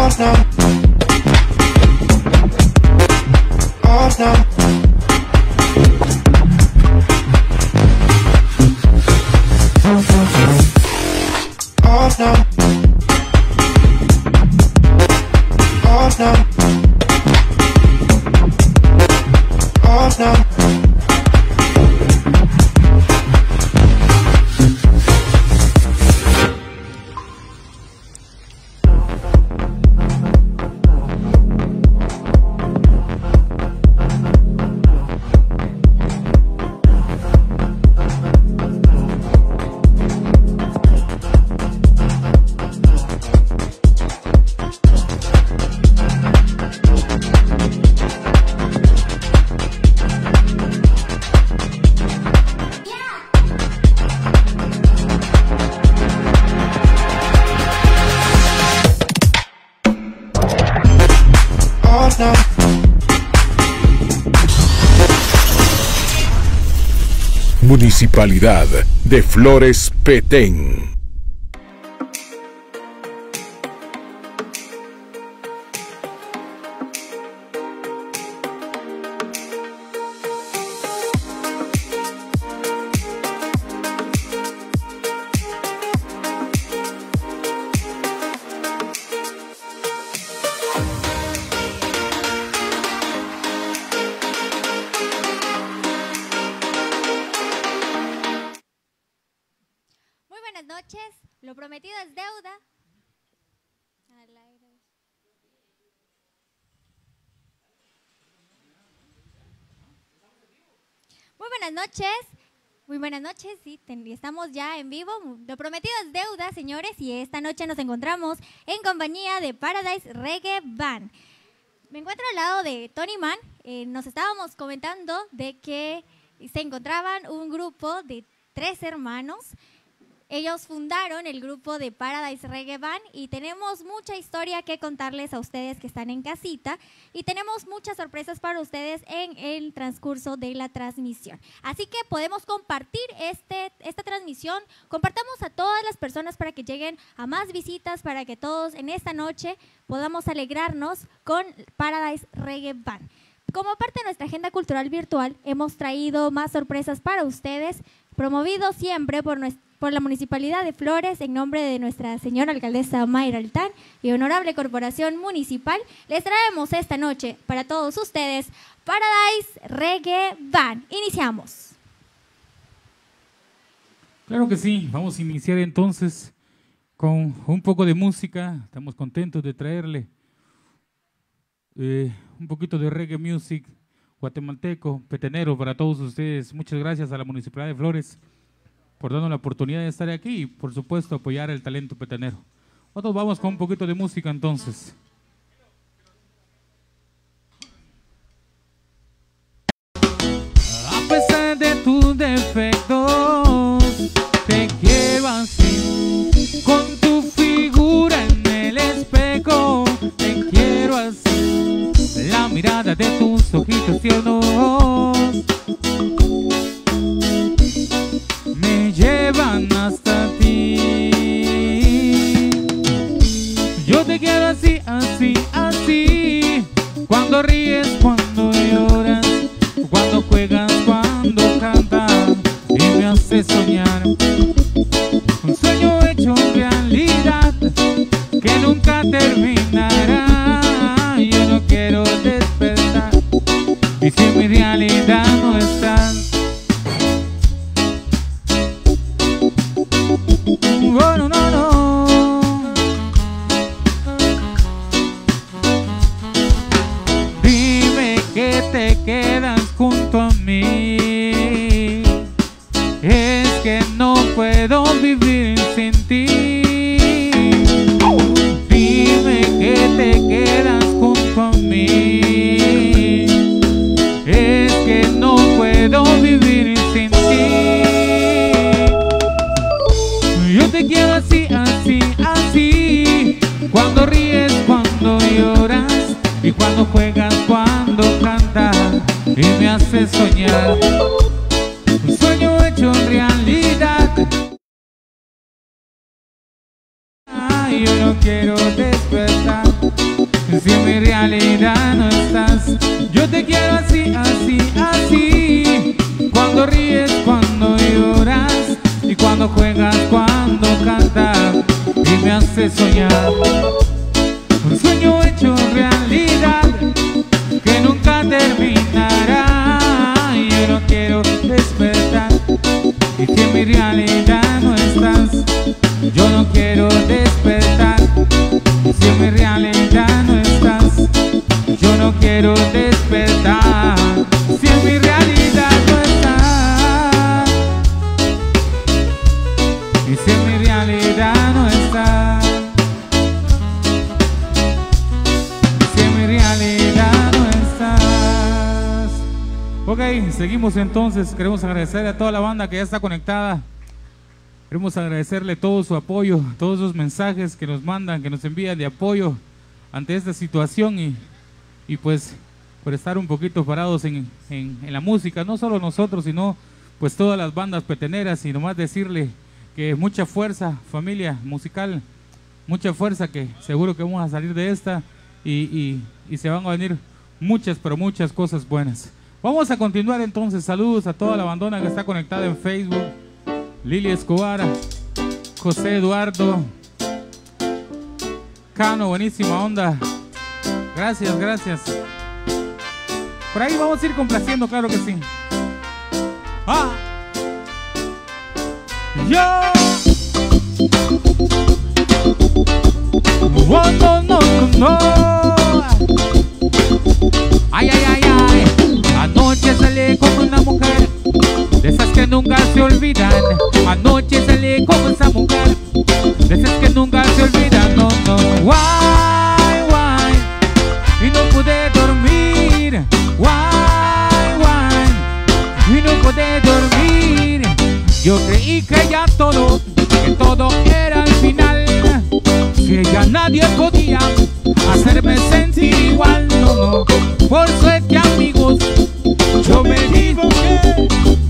Municipalidad de Flores Petén. Lo prometido es deuda. Muy buenas noches. Muy buenas noches, sí, estamos ya en vivo. Lo prometido es deuda, señores, y esta noche nos encontramos en compañía de Paradise Reggae Band. Me encuentro al lado de Tony Man. Nos estábamos comentando de que se encontraban un grupo de 3 hermanos. Ellos fundaron el grupo de Paradise Reggae Band y tenemos mucha historia que contarles a ustedes que están en casita y tenemos muchas sorpresas para ustedes en el transcurso de la transmisión. Así que podemos compartir esta transmisión, compartamos a todas las personas para que lleguen a más visitas, para que todos en esta noche podamos alegrarnos con Paradise Reggae Band. Como parte de nuestra agenda cultural virtual, hemos traído más sorpresas para ustedes, promovido siempre por la Municipalidad de Flores, en nombre de nuestra señora alcaldesa Mayra Altán y honorable corporación municipal. Les traemos esta noche para todos ustedes Paradise Reggae Band. Iniciamos. Claro que sí, vamos a iniciar entonces con un poco de música. Estamos contentos de traerle un poquito de reggae music guatemalteco, petenero para todos ustedes. Muchas gracias a la Municipalidad de Flores por darnos la oportunidad de estar aquí y por supuesto apoyar el talento petenero. Nosotros vamos con un poquito de música entonces. A pesar de tus defectos, te quiero así, con tu figura en el espejo, te quiero así, la mirada de tus ojitos tiernos me llevan hasta ti. Yo te quiero así, así, así, cuando ríes, cuando lloras, cuando juegas, cuando cantas y me haces soñar. Un sueño hecho realidad que nunca terminará. Yo no quiero despertar y si en mi realidad no estás. Oh, no, no, no. Dime que te quedas junto a mí. Es que no puedo vivir sin ti. Dime que te quedas junto a mí. Es que no puedo vivir sin ti. Yo te quiero así, así, así, cuando ríes, cuando lloras y cuando juegas, cuando cantas y me haces soñar. Un sueño hecho realidad. Ay, yo no quiero despertar si en mi realidad no estás. Yo te quiero así, así, así. Cuando ríes, cuando lloras, y cuando juegas, cuando cantas, y me haces soñar. Un sueño hecho realidad que nunca terminará. Yo no quiero despertar, y si en mi realidad no estás. Yo no quiero despertar, si en mi realidad no estás. Yo no quiero despertar, si en mi realidad no estás. Y si en mi realidad no estás. Si en mi realidad no estás. Ok, seguimos entonces. Queremos agradecer a toda la banda que ya está conectada. Queremos agradecerle todo su apoyo, todos esos mensajes que nos mandan, que nos envían de apoyo ante esta situación y pues por estar un poquito parados en la música, no solo nosotros, sino pues todas las bandas peteneras, y nomás decirle que mucha fuerza, familia musical, mucha fuerza, que seguro que vamos a salir de esta y se van a venir muchas, pero muchas cosas buenas. Vamos a continuar entonces. Saludos a toda la bandona que está conectada en Facebook. Lili Escobar, José Eduardo, Cano, buenísima onda. Gracias, gracias. Por ahí vamos a ir complaciendo, claro que sí. ¡Ah! ¡Yo! ¡Oh, no, no, no, no! ¡Ay, ay, ay, ay! Anoche salí con una mujer de esas que nunca se olvidan. Anoche salí con esa mujer de esas que nunca se olvidan. No, no, why, why. Y no pude dormir. Why, why. Y no pude dormir. Yo creí que ya todo, que todo era el final, que ya nadie podía hacerme sentir igual. No, no, por suerte, amigos, yo me equivoqué.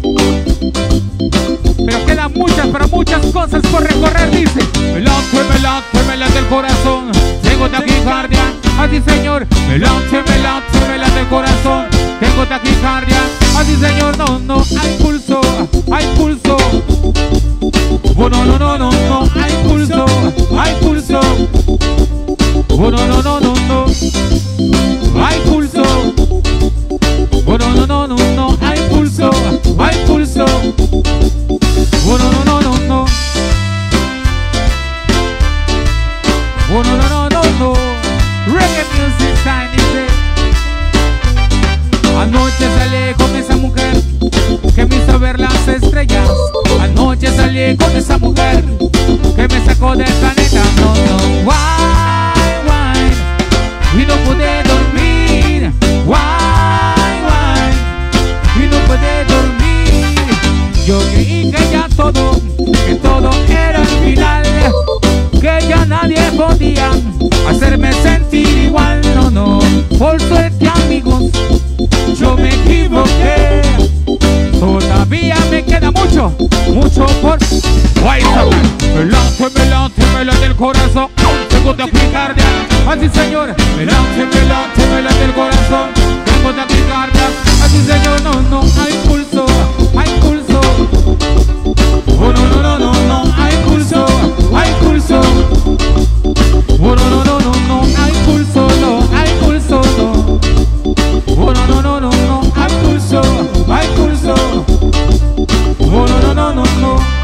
Pero quedan muchas, pero muchas cosas por recorrer, dice. Me late el corazón. Tengo taquicardia, así señor. Me late el corazón. Tengo taquicardia, así señor. No, no, hay pulso, hay pulso. Oh, no, no, no, no, no, hay pulso, hay pulso. Oh, no, no, no, no, no, hay pulso. Oh, no, no, no, no, no, hay pulso, hay pulso. Oh, no, no, no, no, no. Oh, no, no, no, no, no. Reggae music time, dice. Anoche salí con esa mujer que me hizo ver las estrellas. Anoche salí con esa mujer que me sacó del planeta. No, no, why, why. Y no pude dormir. Why, why. Y no pude dormir. Yo creí que ya todo, que todo era el final, que ya nadie podía hacerme sentir igual. No, no, por suerte, amigos, yo me equivoqué. Todavía me queda mucho, mucho por... Me late el corazón. Tengo taquicardia, así señor. Me late el corazón. Tengo taquicardia, así señor. No, no, hay pulso, hay pulso. Oh, no, no, no, no, no, hay pulso, hay pulso. Oh, no, no, no, no, no, hay pulso, no, hay pulso, no. Oh, no, no, no, no, no, hay pulso, hay pulso. Oh, no, no, no, no, no.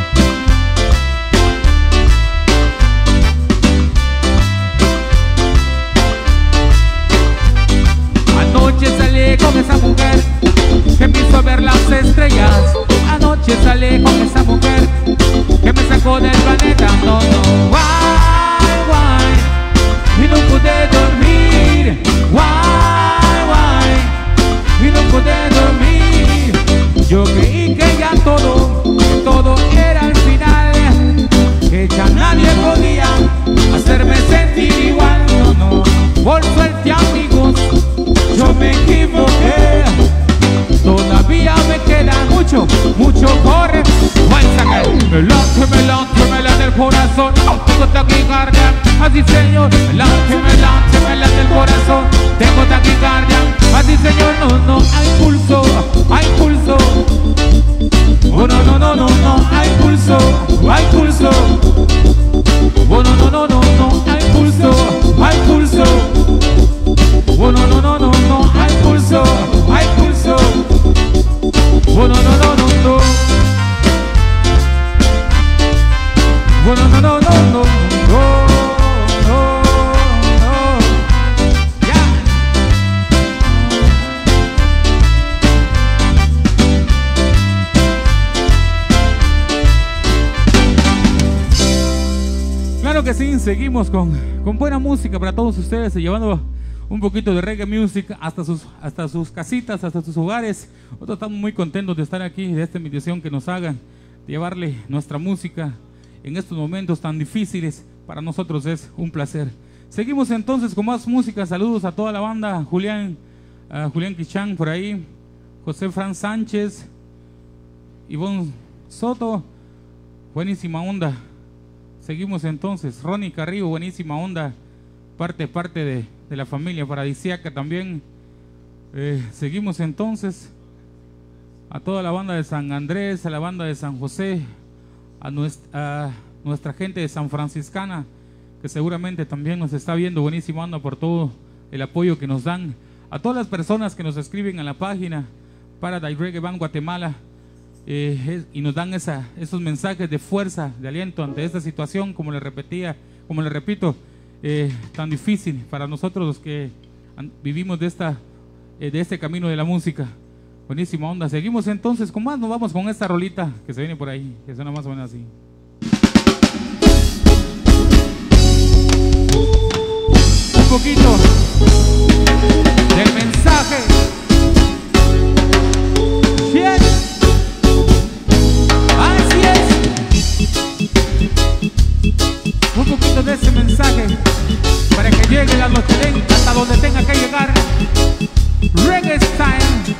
Anoche salí con esa mujer que me hizo ver las estrellas. Anoche salí con esa mujer que me sacó del planeta. No, no, why, why. Y no pude dormir. Why, why. Y no pude dormir. Yo creí que ya todo, que todo era el final, que ya nadie podía hacerme sentir igual. No, no, por suerte, amigos, yo me equivoqué. Todavía me queda mucho, mucho por... Me late el corazón. Tengo taquicardia, así señor. Me late el bien, seguimos con buena música para todos ustedes, llevando un poquito de reggae music hasta sus casitas, hasta sus hogares. Nosotros estamos muy contentos de estar aquí, de esta invitación que nos hagan, de llevarle nuestra música en estos momentos tan difíciles. Para nosotros es un placer. Seguimos entonces con más música. Saludos a toda la banda. Julián Quichán por ahí, José Fran Sánchez, Ivonne Soto, buenísima onda. Seguimos entonces, Ronnie Carrillo, buenísima onda, parte de la familia paradisíaca también. Seguimos entonces a toda la banda de San Andrés, a la banda de San José, a nuestra gente de San Franciscana, que seguramente también nos está viendo, buenísima onda por todo el apoyo que nos dan. A todas las personas que nos escriben en la página Paradise Reggae Band Guatemala, y nos dan esos mensajes de fuerza, de aliento ante esta situación, como les repito, tan difícil para nosotros los que vivimos de este camino de la música. Buenísima onda. Seguimos entonces con más, nos vamos con esta rolita que se viene por ahí, que suena más o menos así. Un poquito del mensaje. Bien. Así es. Un poquito de ese mensaje para que llegue a los que den hasta donde tenga que llegar. Reggae Time.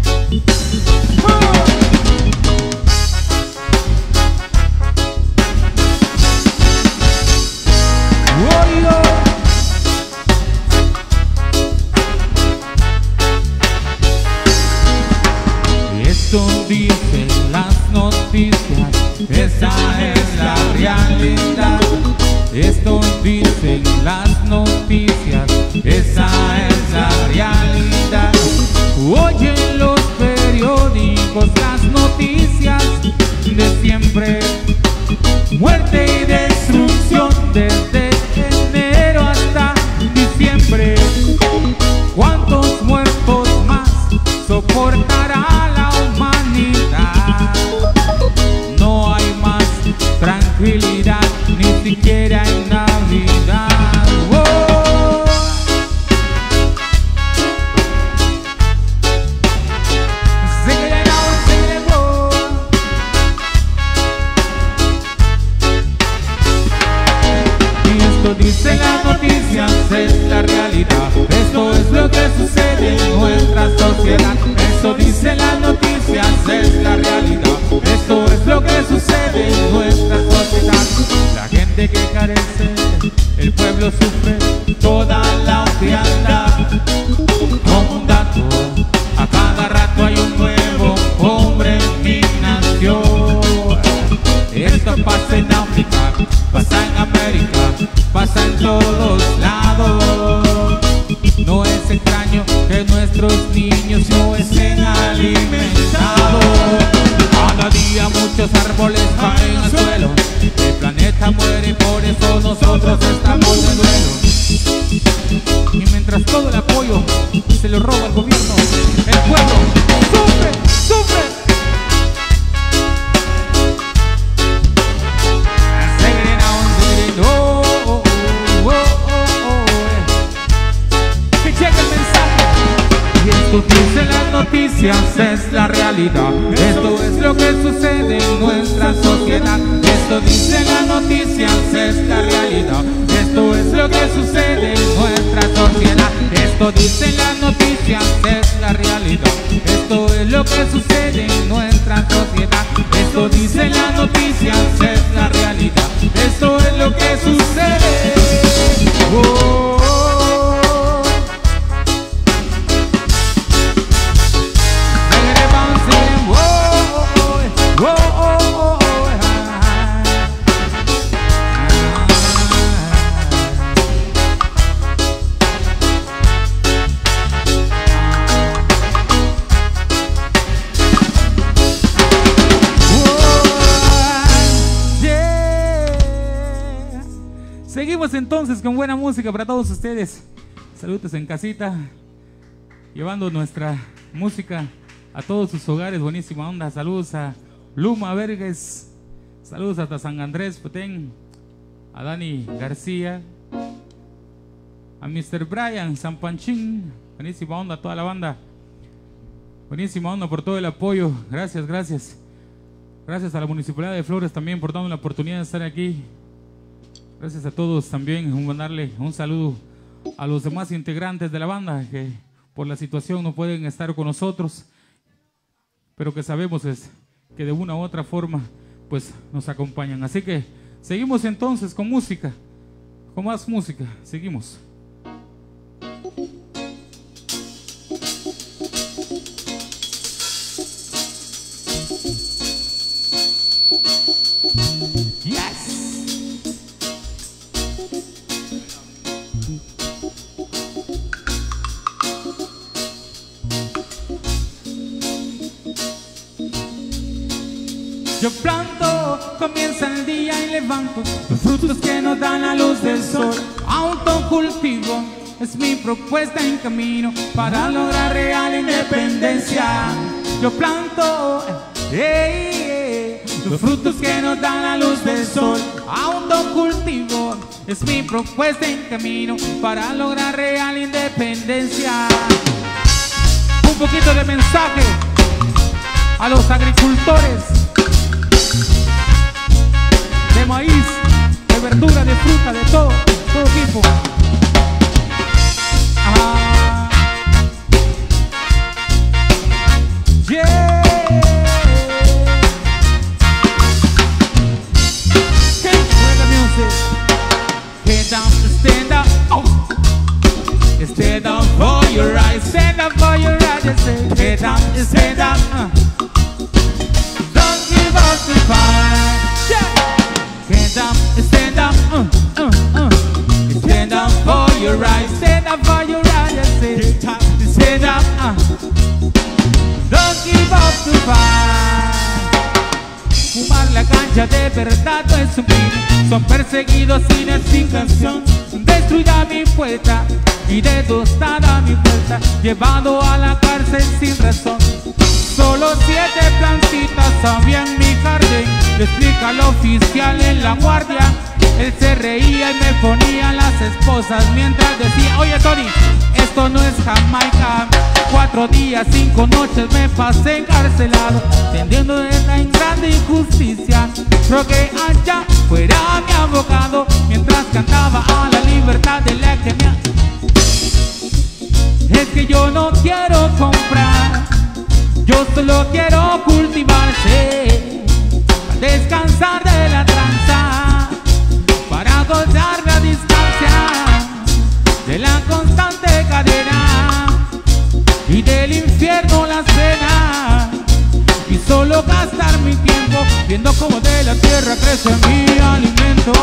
Esto dicen las noticias, esa es la realidad. Esto dicen las noticias, esa es la realidad. Oyen los periódicos las noticias de siempre, muerte y destrucción desde enero hasta diciembre. ¿Cuántos muertos más soportará la humanidad? No hay más tranquilidad, ni siquiera en Navidad. ¡Oh! Sing it out, sing it out. Y esto dice las noticias, es la realidad. Esto es lo que sucede en nuestra sociedad. Esto dice las noticias, es la realidad. Esto es lo que sucede en nuestra sociedad. La gente que carece, el pueblo sufre toda la frialdad. Como un dato, a cada rato hay un nuevo hombre en mi nación. Esto pasa en África, pasa en América, pasa en todos lados. No es extraño que nuestros niños no estén alimentados. Cada día muchos árboles caen al suelo, el planeta muere, por eso nosotros estamos de duelo. Y mientras todo el apoyo se lo roba el gobierno, el pueblo sufre, sufre. Esto dice las noticias, es la realidad. Esto es lo que sucede en nuestra sociedad. Esto dice las noticias, es la realidad. Esto es lo que sucede en nuestra sociedad. Esto dice las noticias, es la realidad. Esto es lo que sucede en nuestra sociedad. Esto dice las noticias, es la realidad. Esto es lo que sucede. Oh. Seguimos entonces con buena música para todos ustedes. Saludos en casita, llevando nuestra música a todos sus hogares. Buenísima onda. Saludos a Luma Verges, saludos hasta San Andrés, Petén, a Dani García, a Mr. Brian San Panchín, buenísima onda a toda la banda, buenísima onda por todo el apoyo, gracias, gracias. Gracias a la Municipalidad de Flores también por darme la oportunidad de estar aquí. Gracias a todos también, mandarle un saludo a los demás integrantes de la banda que por la situación no pueden estar con nosotros, pero que sabemos que de una u otra forma pues nos acompañan. Así que seguimos entonces con música, con más música, seguimos. Yo planto, comienza el día y levanto los frutos que nos dan la luz del sol. Autocultivo es mi propuesta en camino para lograr real independencia. Yo planto los frutos que nos dan la luz del sol. Autocultivo es mi propuesta en camino para lograr real independencia. Un poquito de mensaje a los agricultores de maíz, de verdura, de fruta, de todo tipo. Yeah. Get down, stand up, oh. Stand up for your eyes, stand up for your eyes. Just say, get down, stand up. Don't give up the fight. Stand up, stand up, stand up for your rights, stand up for your rights, stand up, don't give up the fight. Fumar la cancha de verdad no es un crimen, son perseguidos sin canción, destruida mi puerta y dedostada mi puerta, llevado a la cárcel sin razón. Solo 7 plantitas había en mi jardín, le explica al oficial en la guardia. Él se reía y me ponía las esposas mientras decía: oye Tony, esto no es Jamaica. 4 días, 5 noches me pasé encarcelado, tendiendo esta grande injusticia. Creo que allá fuera mi abogado, mientras cantaba a la libertad de la que me... Es que yo no quiero comprar, yo solo quiero cultivarse, descansar de la tranza, para gozar la distancia de la constante cadena y del infierno la cena, y solo gastar mi tiempo viendo cómo de la tierra crece mi alimento.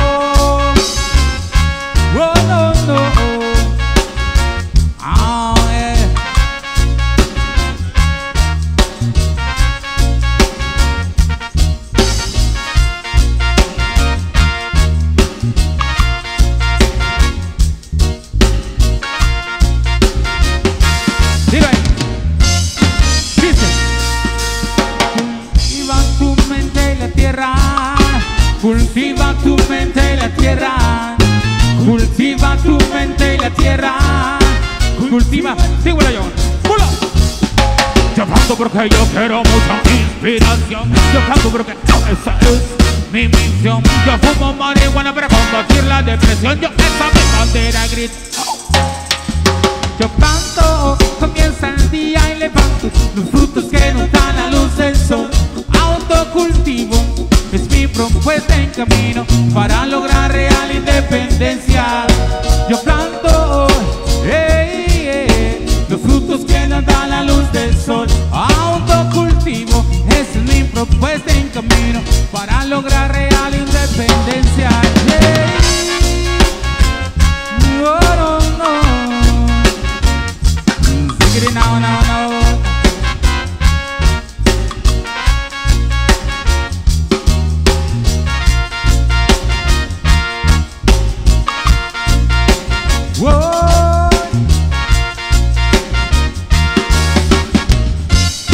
Oh, no, no. Cultiva tu mente y la tierra, cultiva tu mente y la tierra, cultiva, sí, bueno, yo, yo canto porque yo quiero mucha inspiración, yo canto porque esa es mi misión, yo fumo marihuana para combatir la depresión, yo esa mi bandera grito. Yo canto, comienza el día y levanto los frutos que nos dan la luz del sol. Autocultivo es mi propuesta en camino para lograr real independencia. Yo planto los frutos que nos dan la luz del sol. Autocultivo es mi propuesta en camino para lograr real independencia. No, no, no. No, no, no. Whoa.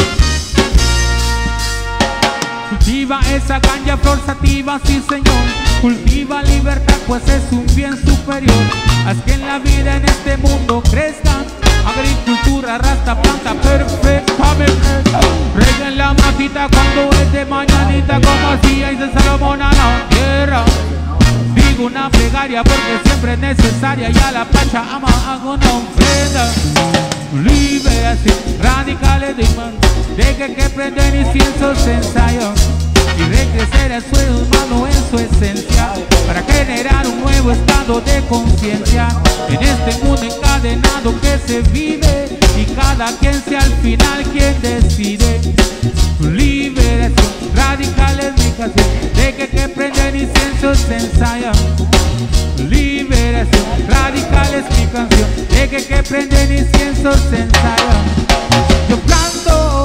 Cultiva esa caña flor sativa, sí señor. cultiva libertad, pues es un bien superior. Haz que en la vida en este mundo crezca agricultura, rasta, planta perfectamente. Reguen la matita cuando es de mañanita, como hacía Isaac Salomón a la tierra. Digo una plegaria porque siempre es necesaria, y a la Pachamama hago una ofrenda. Liberación, radicales de imán, deje que prenden inciensos se ensayan y recrecer el suelo humano en su esencia, para generar un nuevo estado de conciencia en este mundo encadenado que se vive, y cada quien sea al final quien decide. Liberación, radicales mi canción, deje que prenden inciensos se ensayan. Liberación, radicales mi canción, deje que prenden inciensos se ensayan. Yo planto,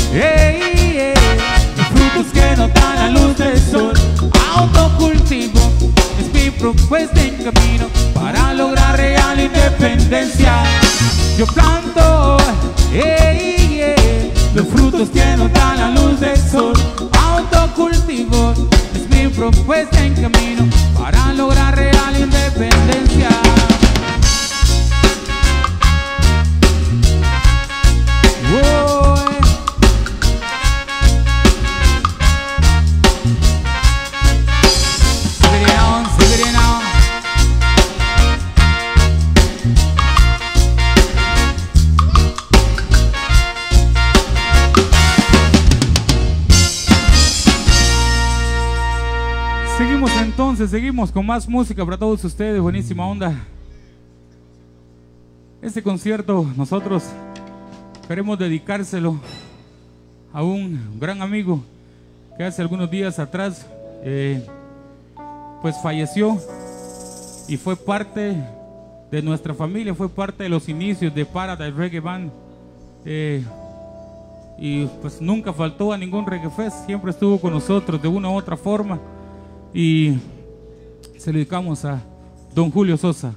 los frutos que no dan la luz del sol. Autocultivo es mi propuesta en camino para lograr real independencia. Yo planto, los frutos que no dan la luz del sol. Autocultivo es mi propuesta en camino para lograr real independencia. Seguimos con más música para todos ustedes, buenísima onda. Este concierto nosotros queremos dedicárselo a un gran amigo que hace algunos días atrás pues falleció y fue parte de nuestra familia, fue parte de los inicios de Paradise Reggae Band, y pues nunca faltó a ningún Reggae Fest, siempre estuvo con nosotros de una u otra forma, y se lo dedicamos a don Julio Sosa.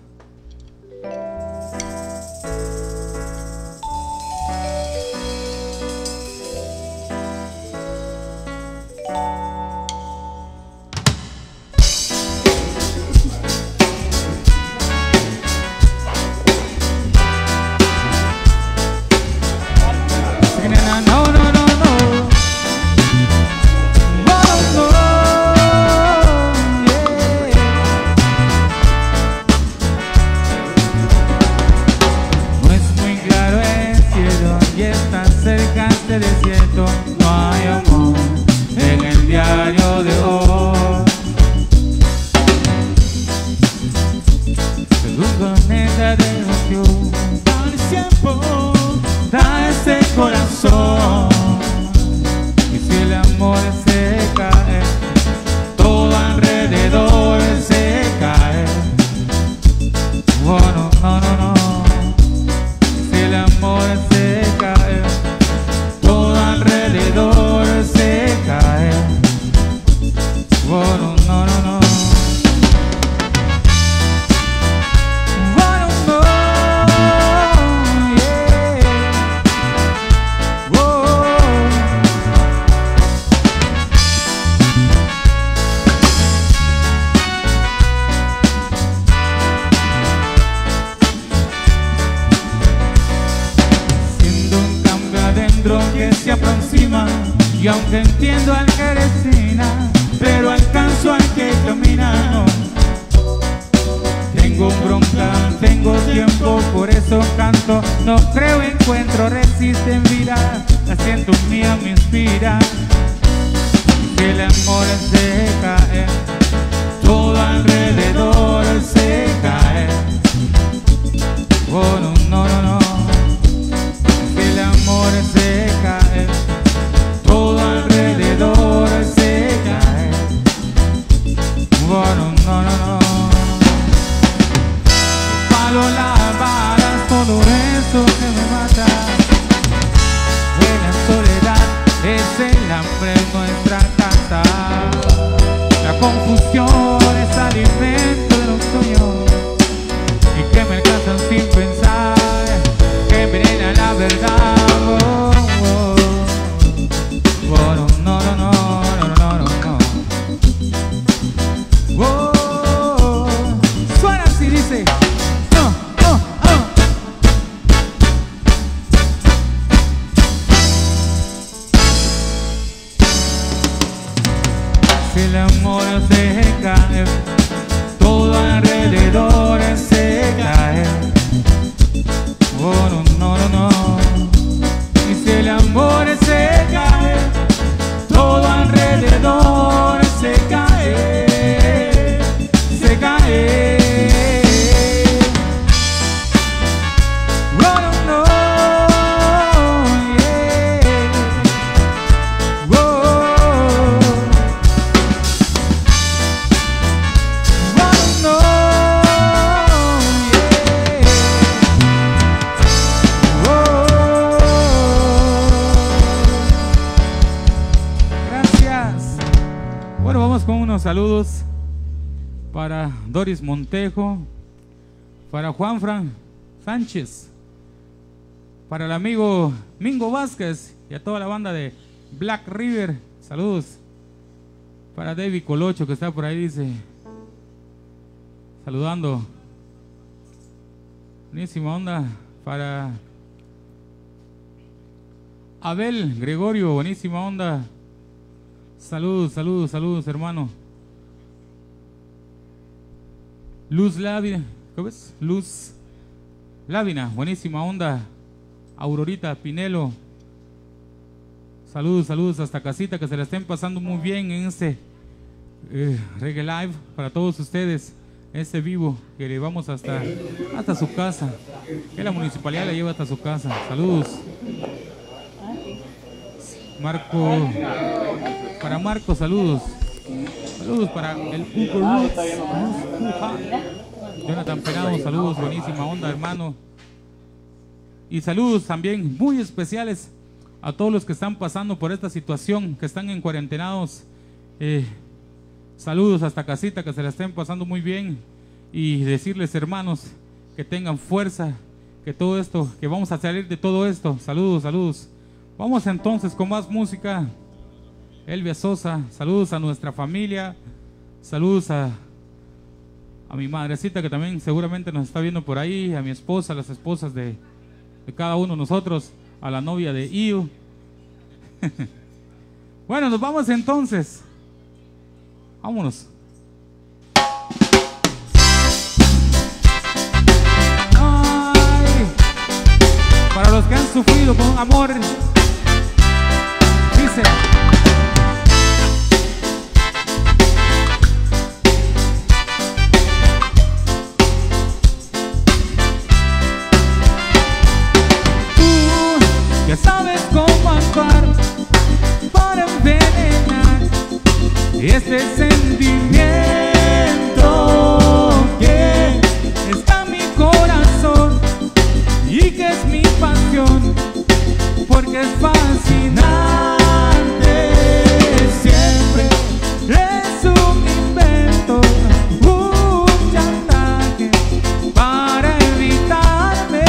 Y aunque entiendo al que resina, pero alcanzo al que camina. Tengo un bronca, tengo tiempo, por eso canto. No creo, encuentro, resiste en vida. La siento mía, me inspira. Que el amor se cae, todo alrededor se cae. Oh, no, no, no, no. Que el amor se cae, todo alrededor se cae. Oh, no, no, no, no. Palo, las balas, todo eso que me mata. En la soledad es el hambre nuestra casa. La confusión es alimento de los sueños y que me alcanzan sin pensar, que envenena la verdad. Oh, oh. Oh, no, no, no, no, no, no, no. Oh, el amor se cae, todo alrededor se cae. Oh, no, no, no, no. Y si el amor se cae, todo alrededor se cae, se cae. Oh, no, no, yeah. Oh, no, gracias. Bueno, vamos con unos saludos para Doris Montejo, para Juanfran Sánchez, para el amigo Mingo Vázquez y a toda la banda de Black River. Saludos para David Colocho, que está por ahí, dice, saludando. Buenísima onda. Para Abel Gregorio, buenísima onda. Saludos, saludos, saludos, hermano. Luz Lávina, ¿cómo es? Luz Lávina, buenísima onda. Aurorita Pinelo, saludos, saludos hasta casita, que se la estén pasando muy bien en este Reggae Live para todos ustedes, este vivo que le vamos hasta su casa, que la municipalidad le lleva hasta su casa. Saludos. Marco, para Marco, saludos. Saludos para el Hugo Roots. Jonathan Penado, saludos, buenísima onda, hermano. Y saludos también muy especiales a todos los que están pasando por esta situación, que están en cuarentenados. Saludos hasta casita, que se la estén pasando muy bien. Y decirles, hermanos, que tengan fuerza, que todo esto, que vamos a salir de todo esto. Saludos, saludos. Vamos entonces con más música. Elvia Sosa, saludos a nuestra familia, saludos a mi madrecita, que también seguramente nos está viendo por ahí, a mi esposa, a las esposas de cada uno de nosotros, a la novia de Iu. Bueno, nos vamos entonces. Vámonos. Ay, para los que han sufrido con amor, dice: ya sabes cómo actuar para envenenar este sentimiento que está en mi corazón y que es mi pasión, porque es fascinante. Siempre es un invento, un chantaje para evitarme.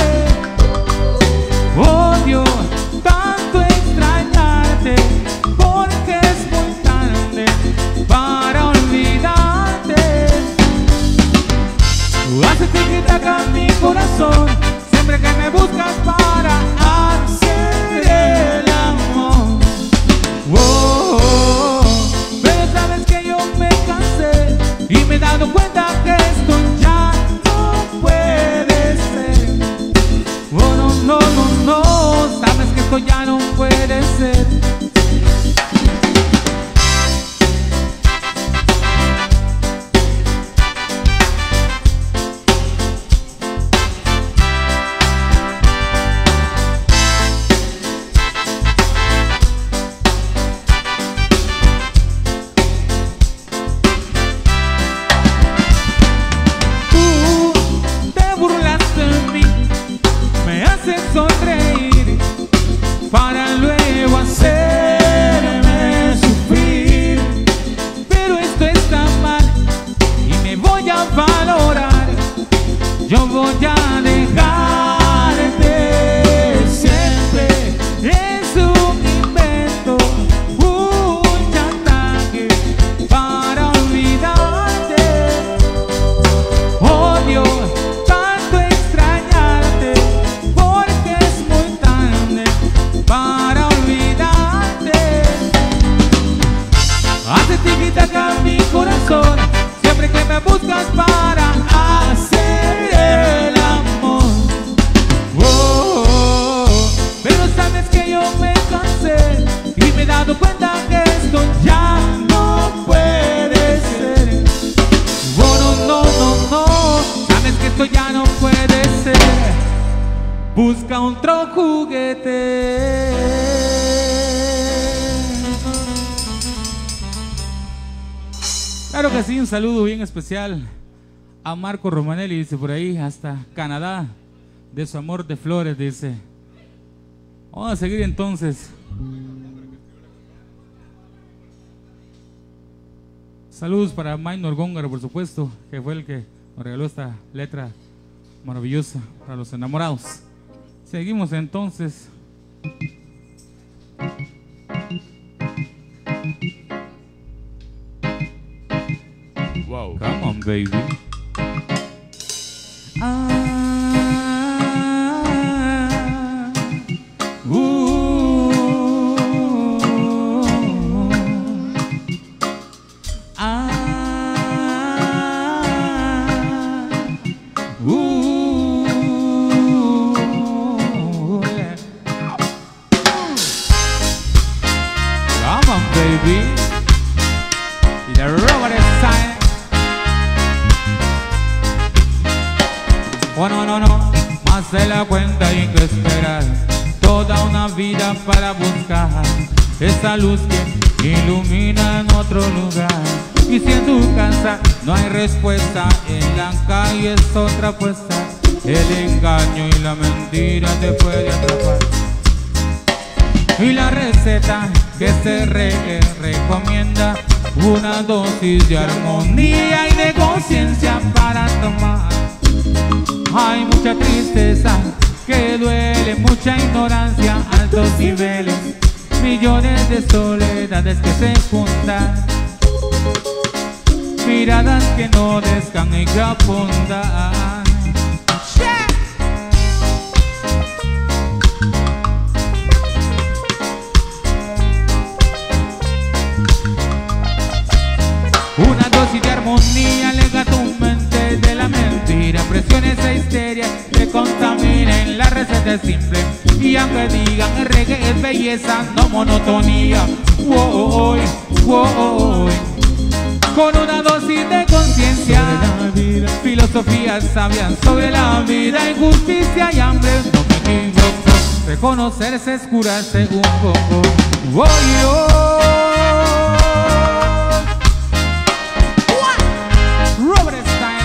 Odio tanto extrañarte, porque es muy tarde para olvidarte. Haces tic-tac a mi corazón siempre que me buscas para hacer el amor. Pero sabes que yo me cansé y me he dado cuenta que esto ya no puede ser. Oh, no, no, no, no, sabes que esto ya no puede ser. Tú te burlaste de mí, me haces sonreír para luego busca otro juguete. Claro que sí, un saludo bien especial a Marco Romanelli, dice por ahí, hasta Canadá, de su amor de flores, dice. Vamos a seguir entonces. Saludos para Maynor Góngaro, por supuesto, que fue el que nos regaló esta letra maravillosa para los enamorados. Seguimos entonces. Wow. Come on, baby. Come on, baby. Y the rubber style. Bueno, no, más de la cuenta hay que esperar toda una vida para buscar esa luz que ilumina en otro lugar. Y si en tu casa no hay respuesta, en la calle es otra apuesta. El engaño y la mentira te puede atrapar. Y la receta que se recomienda, una dosis de armonía y de conciencia para tomar. Hay mucha tristeza que duele, mucha ignorancia, altos niveles, millones de soledades que se juntan, miradas que no descan y que apuntan. Una dosis de armonía aleja tu mente de la mentira, presiones e histeria te contaminen. La receta es simple y aunque digan el reggae es belleza, no monotonía. Wow, wow. Con una dosis de conciencia, filosofías sabias sobre la vida, injusticia y hambre. No me equivoco, reconocerse es curarse un poco. Wow, Robert Stein.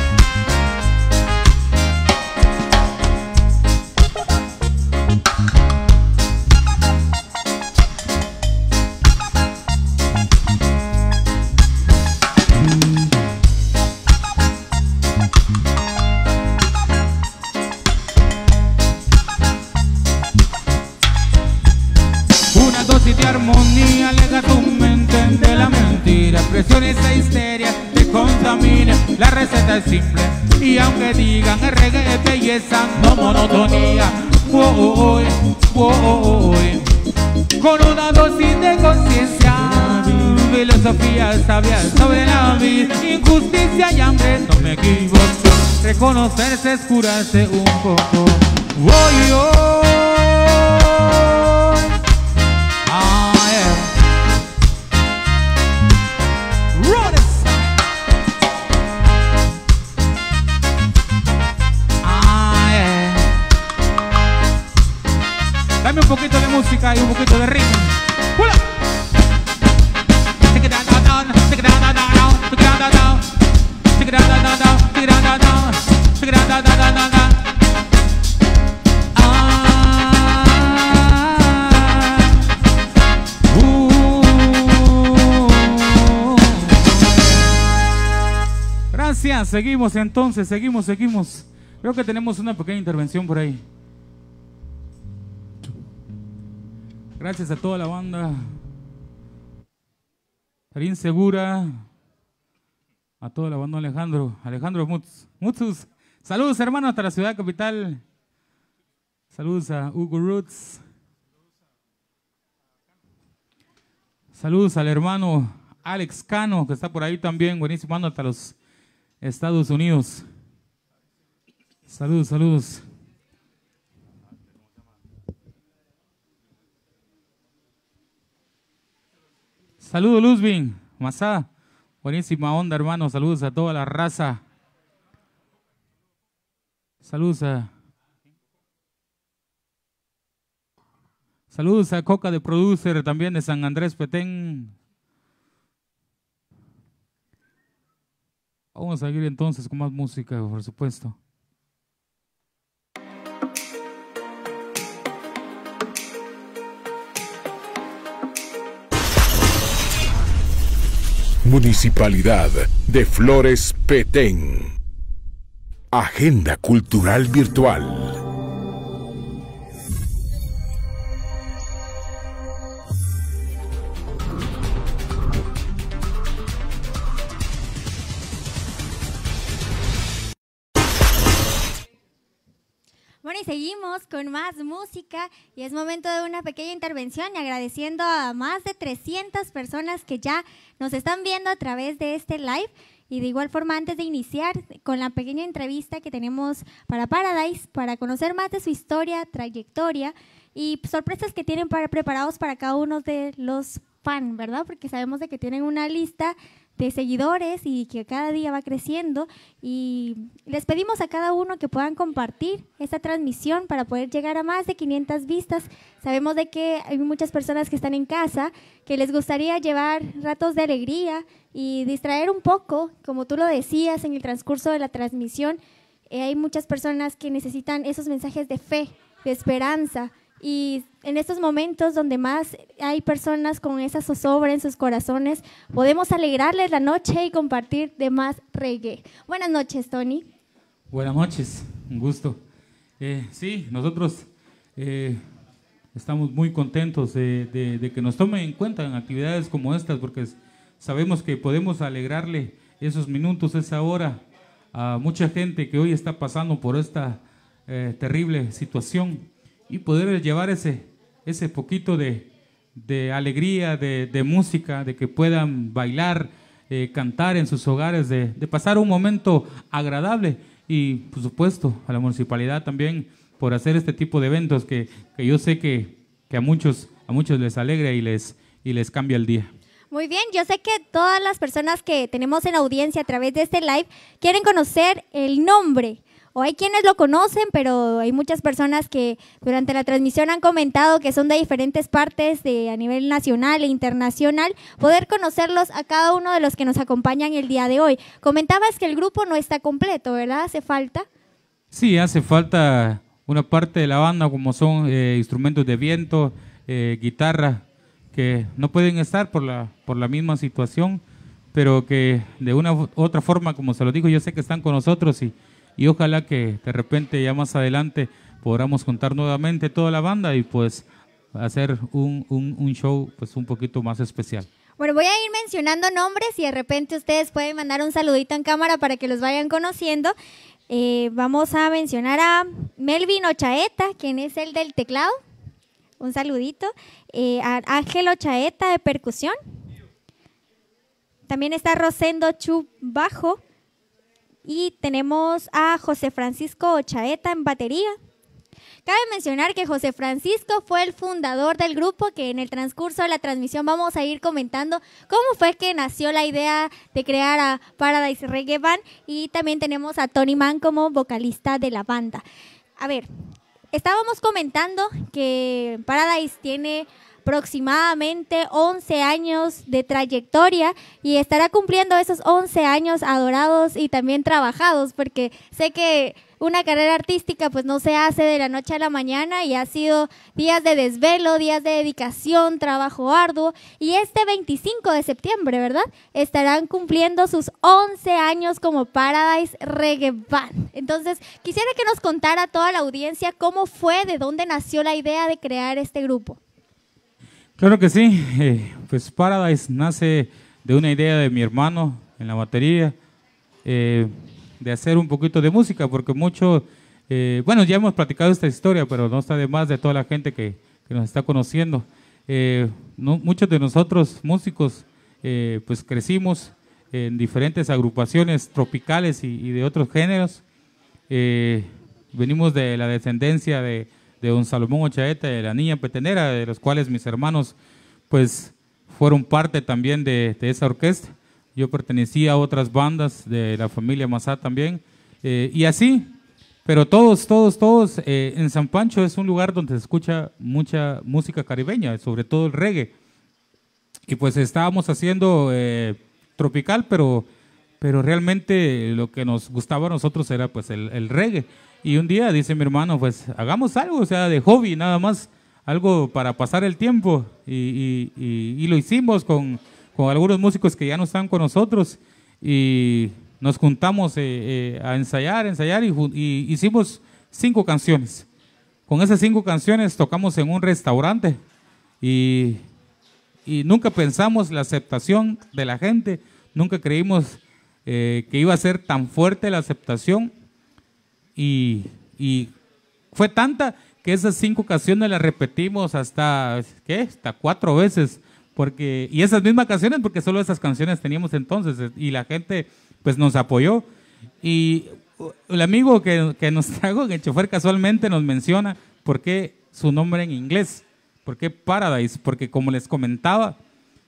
Una dosis de armonía aleja tu mente de la mentira, presiones e histeria te contamina. La receta es simple y aunque digan el reggae es belleza, no monotonía. Wow, wow. Con una dosis de conciencia, filosofía sabia sobre la vida, injusticia y hambre. No me equivoco, reconocerse es curarse un poco. Wow, dame un poquito de música y un poquito de ritmo. Gracias, seguimos entonces, seguimos. Creo que tenemos una pequeña intervención por ahí. Gracias a toda la banda. Karin Segura. A toda la banda Alejandro Mutsus. Saludos hermanos hasta la ciudad capital. Saludos a Hugo Roots. Saludos al hermano Alex Cano, que está por ahí también. Buenísimo, ando hasta los Estados Unidos. Saludos. Saludos Luzbin, Masá, buenísima onda hermano, saludos a toda la raza. Saludos a Saludos a Coca de Producer, también de San Andrés Petén. Vamos a seguir entonces con más música, por supuesto. Municipalidad de Flores Petén. Agenda Cultural Virtual. Bueno, y seguimos con más música y es momento de una pequeña intervención y agradeciendo a más de 300 personas que ya nos están viendo a través de este live. Y de igual forma, antes de iniciar con la pequeña entrevista que tenemos para Paradise, para conocer más de su historia, trayectoria y sorpresas que tienen preparados para cada uno de los fans, ¿verdad? Porque sabemos de que tienen una lista de seguidores y que cada día va creciendo, y les pedimos a cada uno que puedan compartir esta transmisión para poder llegar a más de 500 vistas. Sabemos de que hay muchas personas que están en casa, que les gustaría llevar ratos de alegría y distraer un poco, como tú lo decías en el transcurso de la transmisión. Hay muchas personas que necesitan esos mensajes de fe, de esperanza, y en estos momentos donde más hay personas con esa zozobra en sus corazones, podemos alegrarles la noche y compartir de más reggae. Buenas noches, Tony. Buenas noches, un gusto. Sí, nosotros estamos muy contentos de que nos tomen en cuenta en actividades como estas, porque sabemos que podemos alegrarle esos minutos, esa hora a mucha gente que hoy está pasando por esta terrible situación, y poder llevar ese poquito de alegría, de música, de que puedan bailar, cantar en sus hogares, de pasar un momento agradable. Y por supuesto a la municipalidad también por hacer este tipo de eventos que yo sé que a muchos les alegra y les cambia el día. Muy bien, yo sé que todas las personas que tenemos en audiencia a través de este live quieren conocer el nombre. O hay quienes lo conocen, pero hay muchas personas que durante la transmisión han comentado que son de diferentes partes a nivel nacional e internacional. Poder conocerlos a cada uno de los que nos acompañan el día de hoy. Comentabas que el grupo no está completo, ¿verdad? ¿Hace falta? Sí, hace falta una parte de la banda, como son instrumentos de viento, guitarra, que no pueden estar por la misma situación, pero que de una u otra forma, como se lo digo, yo sé que están con nosotros y ojalá que de repente ya más adelante podamos contar nuevamente toda la banda y pues hacer un show pues un poquito más especial. Bueno, voy a ir mencionando nombres y de repente ustedes pueden mandar un saludito en cámara para que los vayan conociendo. Vamos a mencionar a Melvin Ochaeta, quien es el del teclado. Un saludito. A Ángel Ochaeta de percusión. También está Rosendo Chu bajo. Y tenemos a José Francisco Ochaeta en batería. Cabe mencionar que José Francisco fue el fundador del grupo, que en el transcurso de la transmisión vamos a ir comentando cómo fue que nació la idea de crear a Paradise Reggae Band, y también tenemos a Tony Mann como vocalista de la banda. A ver, estábamos comentando que Paradise tiene aproximadamente 11 años de trayectoria y estará cumpliendo esos 11 años adorados y también trabajados, porque sé que una carrera artística pues no se hace de la noche a la mañana y ha sido días de desvelo, días de dedicación, trabajo arduo, y este 25 de septiembre, ¿verdad?, estarán cumpliendo sus 11 años como Paradise Reggae Band. Entonces, quisiera que nos contara a toda la audiencia cómo fue, de dónde nació la idea de crear este grupo. Claro que sí, pues Paradise nace de una idea de mi hermano en la batería, de hacer un poquito de música, porque bueno, ya hemos platicado esta historia, pero no está de más de toda la gente que nos está conociendo. Muchos de nosotros músicos pues crecimos en diferentes agrupaciones tropicales y de otros géneros. Venimos de la descendencia de don Salomón Ochaeta, de la Niña Petenera, de los cuales mis hermanos pues fueron parte también de esa orquesta. Yo pertenecía a otras bandas de la familia Mazá también, y así Pero todos, en San Pancho es un lugar donde se escucha mucha música caribeña, sobre todo el reggae. Y pues estábamos haciendo tropical, pero realmente lo que nos gustaba a nosotros era pues el reggae. Y un día dice mi hermano, pues hagamos algo, o sea, de hobby, nada más, algo para pasar el tiempo. Y lo hicimos con algunos músicos que ya no están con nosotros. Y nos juntamos a ensayar y hicimos 5 canciones. Con esas 5 canciones tocamos en un restaurante y nunca pensamos la aceptación de la gente, nunca creímos que iba a ser tan fuerte la aceptación y fue tanta que esas 5 canciones las repetimos hasta 4 veces, y esas mismas canciones, porque solo esas canciones teníamos entonces, y la gente pues nos apoyó. Y el amigo que nos trajo, el chofer, casualmente nos menciona por qué su nombre en inglés, por qué Paradise, porque como les comentaba,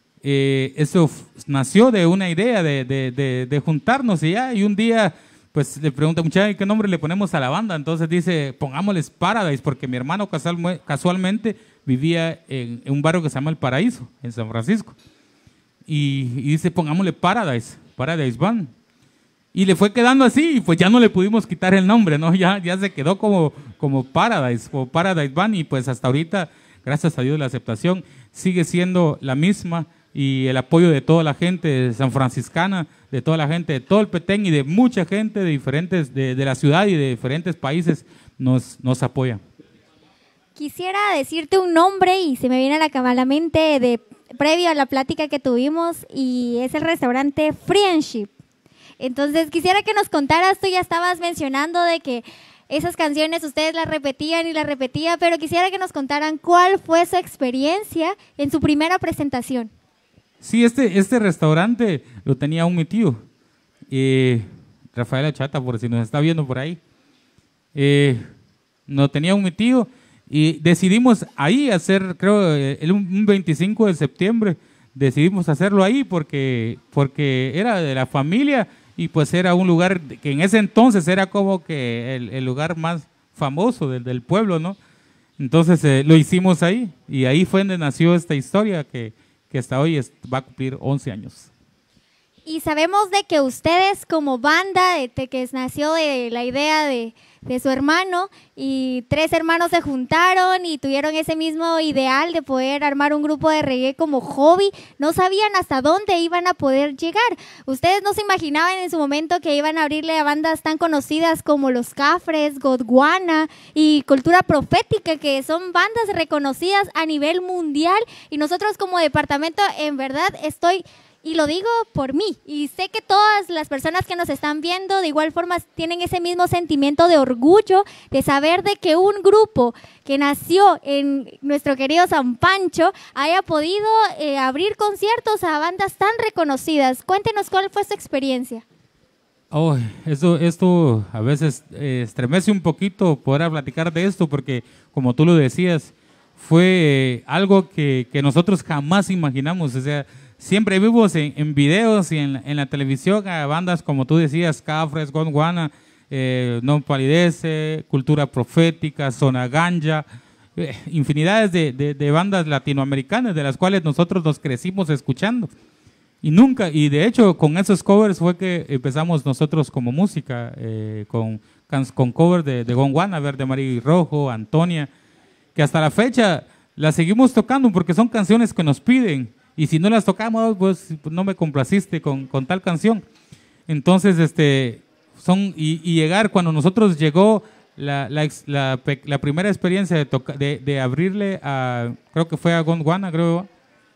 eso nació de una idea de juntarnos y un día pues le pregunta, muchacha, ¿qué nombre le ponemos a la banda? Entonces dice, pongámosles Paradise, porque mi hermano casualmente vivía en un barrio que se llama El Paraíso, en San Francisco. Y dice, pongámosle Paradise Band. Y le fue quedando así, y pues ya no le pudimos quitar el nombre, ¿no? Ya se quedó como Paradise Band, y pues hasta ahorita, gracias a Dios, la aceptación sigue siendo la misma, y el apoyo de toda la gente sanfranciscana, de toda la gente de todo el Petén y de mucha gente de diferentes, de la ciudad y de diferentes países nos apoya. Quisiera decirte un nombre y se me viene a la mente previo a la plática que tuvimos, y es el restaurante Friendship. Entonces quisiera que nos contaras, tú ya estabas mencionando de que esas canciones ustedes las repetían, pero quisiera que nos contaran cuál fue su experiencia en su primera presentación. Sí, este restaurante lo tenía mi tío, Rafael Achata, por si nos está viendo por ahí. Lo tenía mi tío y decidimos ahí hacer, creo, un 25 de septiembre, decidimos hacerlo ahí porque era de la familia y pues era un lugar que en ese entonces era como que el lugar más famoso del pueblo, ¿no? Entonces lo hicimos ahí y ahí fue donde nació esta historia que hasta hoy va a cumplir 11 años. Y sabemos de que ustedes como banda, que nació de la idea de su hermano, y 3 hermanos se juntaron y tuvieron ese mismo ideal de poder armar un grupo de reggae como hobby. No sabían hasta dónde iban a poder llegar. Ustedes no se imaginaban en su momento que iban a abrirle a bandas tan conocidas como Los Cafres, Gondwana y Cultura Profética, que son bandas reconocidas a nivel mundial, y nosotros como departamento, en verdad y lo digo por mí, y sé que todas las personas que nos están viendo de igual forma tienen ese mismo sentimiento de orgullo, de saber de que un grupo que nació en nuestro querido San Pancho haya podido abrir conciertos a bandas tan reconocidas. Cuéntenos cuál fue su experiencia. Esto a veces estremece un poquito poder platicar de esto, porque como tú lo decías, fue algo que nosotros jamás imaginamos. O sea, siempre vimos en videos y en la televisión a bandas como tú decías, Cafres, Gondwana, No Palidece, Cultura Profética, Zona Ganja, infinidades de bandas latinoamericanas de las cuales nosotros nos crecimos escuchando. Y de hecho con esos covers fue que empezamos nosotros como música, con covers de Gondwana, Verde, Amarillo y Rojo, Antonia, que hasta la fecha las seguimos tocando porque son canciones que nos piden. Y si no las tocamos, pues no me complaciste con tal canción. Entonces, llegar, cuando nosotros llegó la primera experiencia de abrirle a, creo que fue a Gondwana, creo.